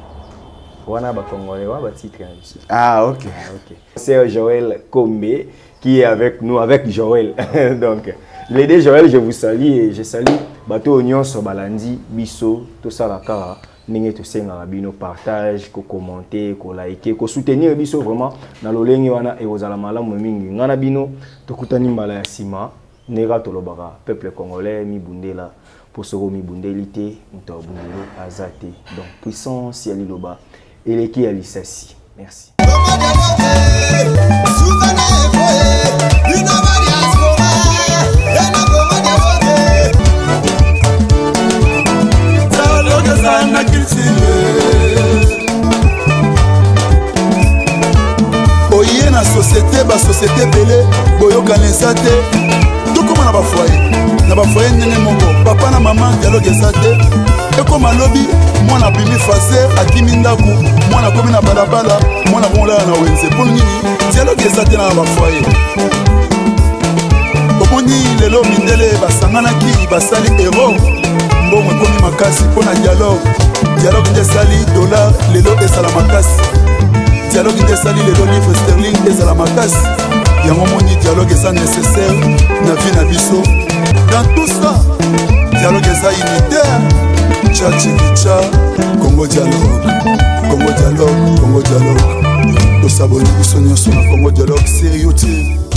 Ah, ok. okay. C'est Joël Kombe qui est avec nous, avec Joël. Donc, les deux Joël, je vous salue et je salue Bato Union Sobalandi, Bisso, tout ça la cara. Ninge to senga bino partage, ko commenter, ko liker, ko soutenir biso vraiment na lolengi wana e ozala malamu mingi. Ngana bino to kutani mbala ya sima, nega to lobaka peuple congolais mi bundela pour soro mi bundelité, mto bundelo azate. Donc puissance ya liloba eleki ya lisasi. Merci. You know la culture oye na société basociété ebele boyokana eza te tokóma na bafoye na bafoye ndenge moko papa na mama dialogue eza te ekóma lobi mwana abimi faser akimi ndako mwana akomi na balabala mwana bomolala na wenze mpo nini dialogue eza te na bafoye omoni lelo mindele basanganaki basali ero mbongo ekomi makasi mpo na dialogue dialogue nde esali dollar lelo esala makasi dialogue nde esali lelo livre sterling ezala makasi yango moni dialogue eza nécessaire na vie na biso dans tout ça dialogue eza unitaire tcha chikicha Congo dialogue Congo dialogue Congo dialogue tosaboni biso nyonso na Congo dialogue sur YouTube.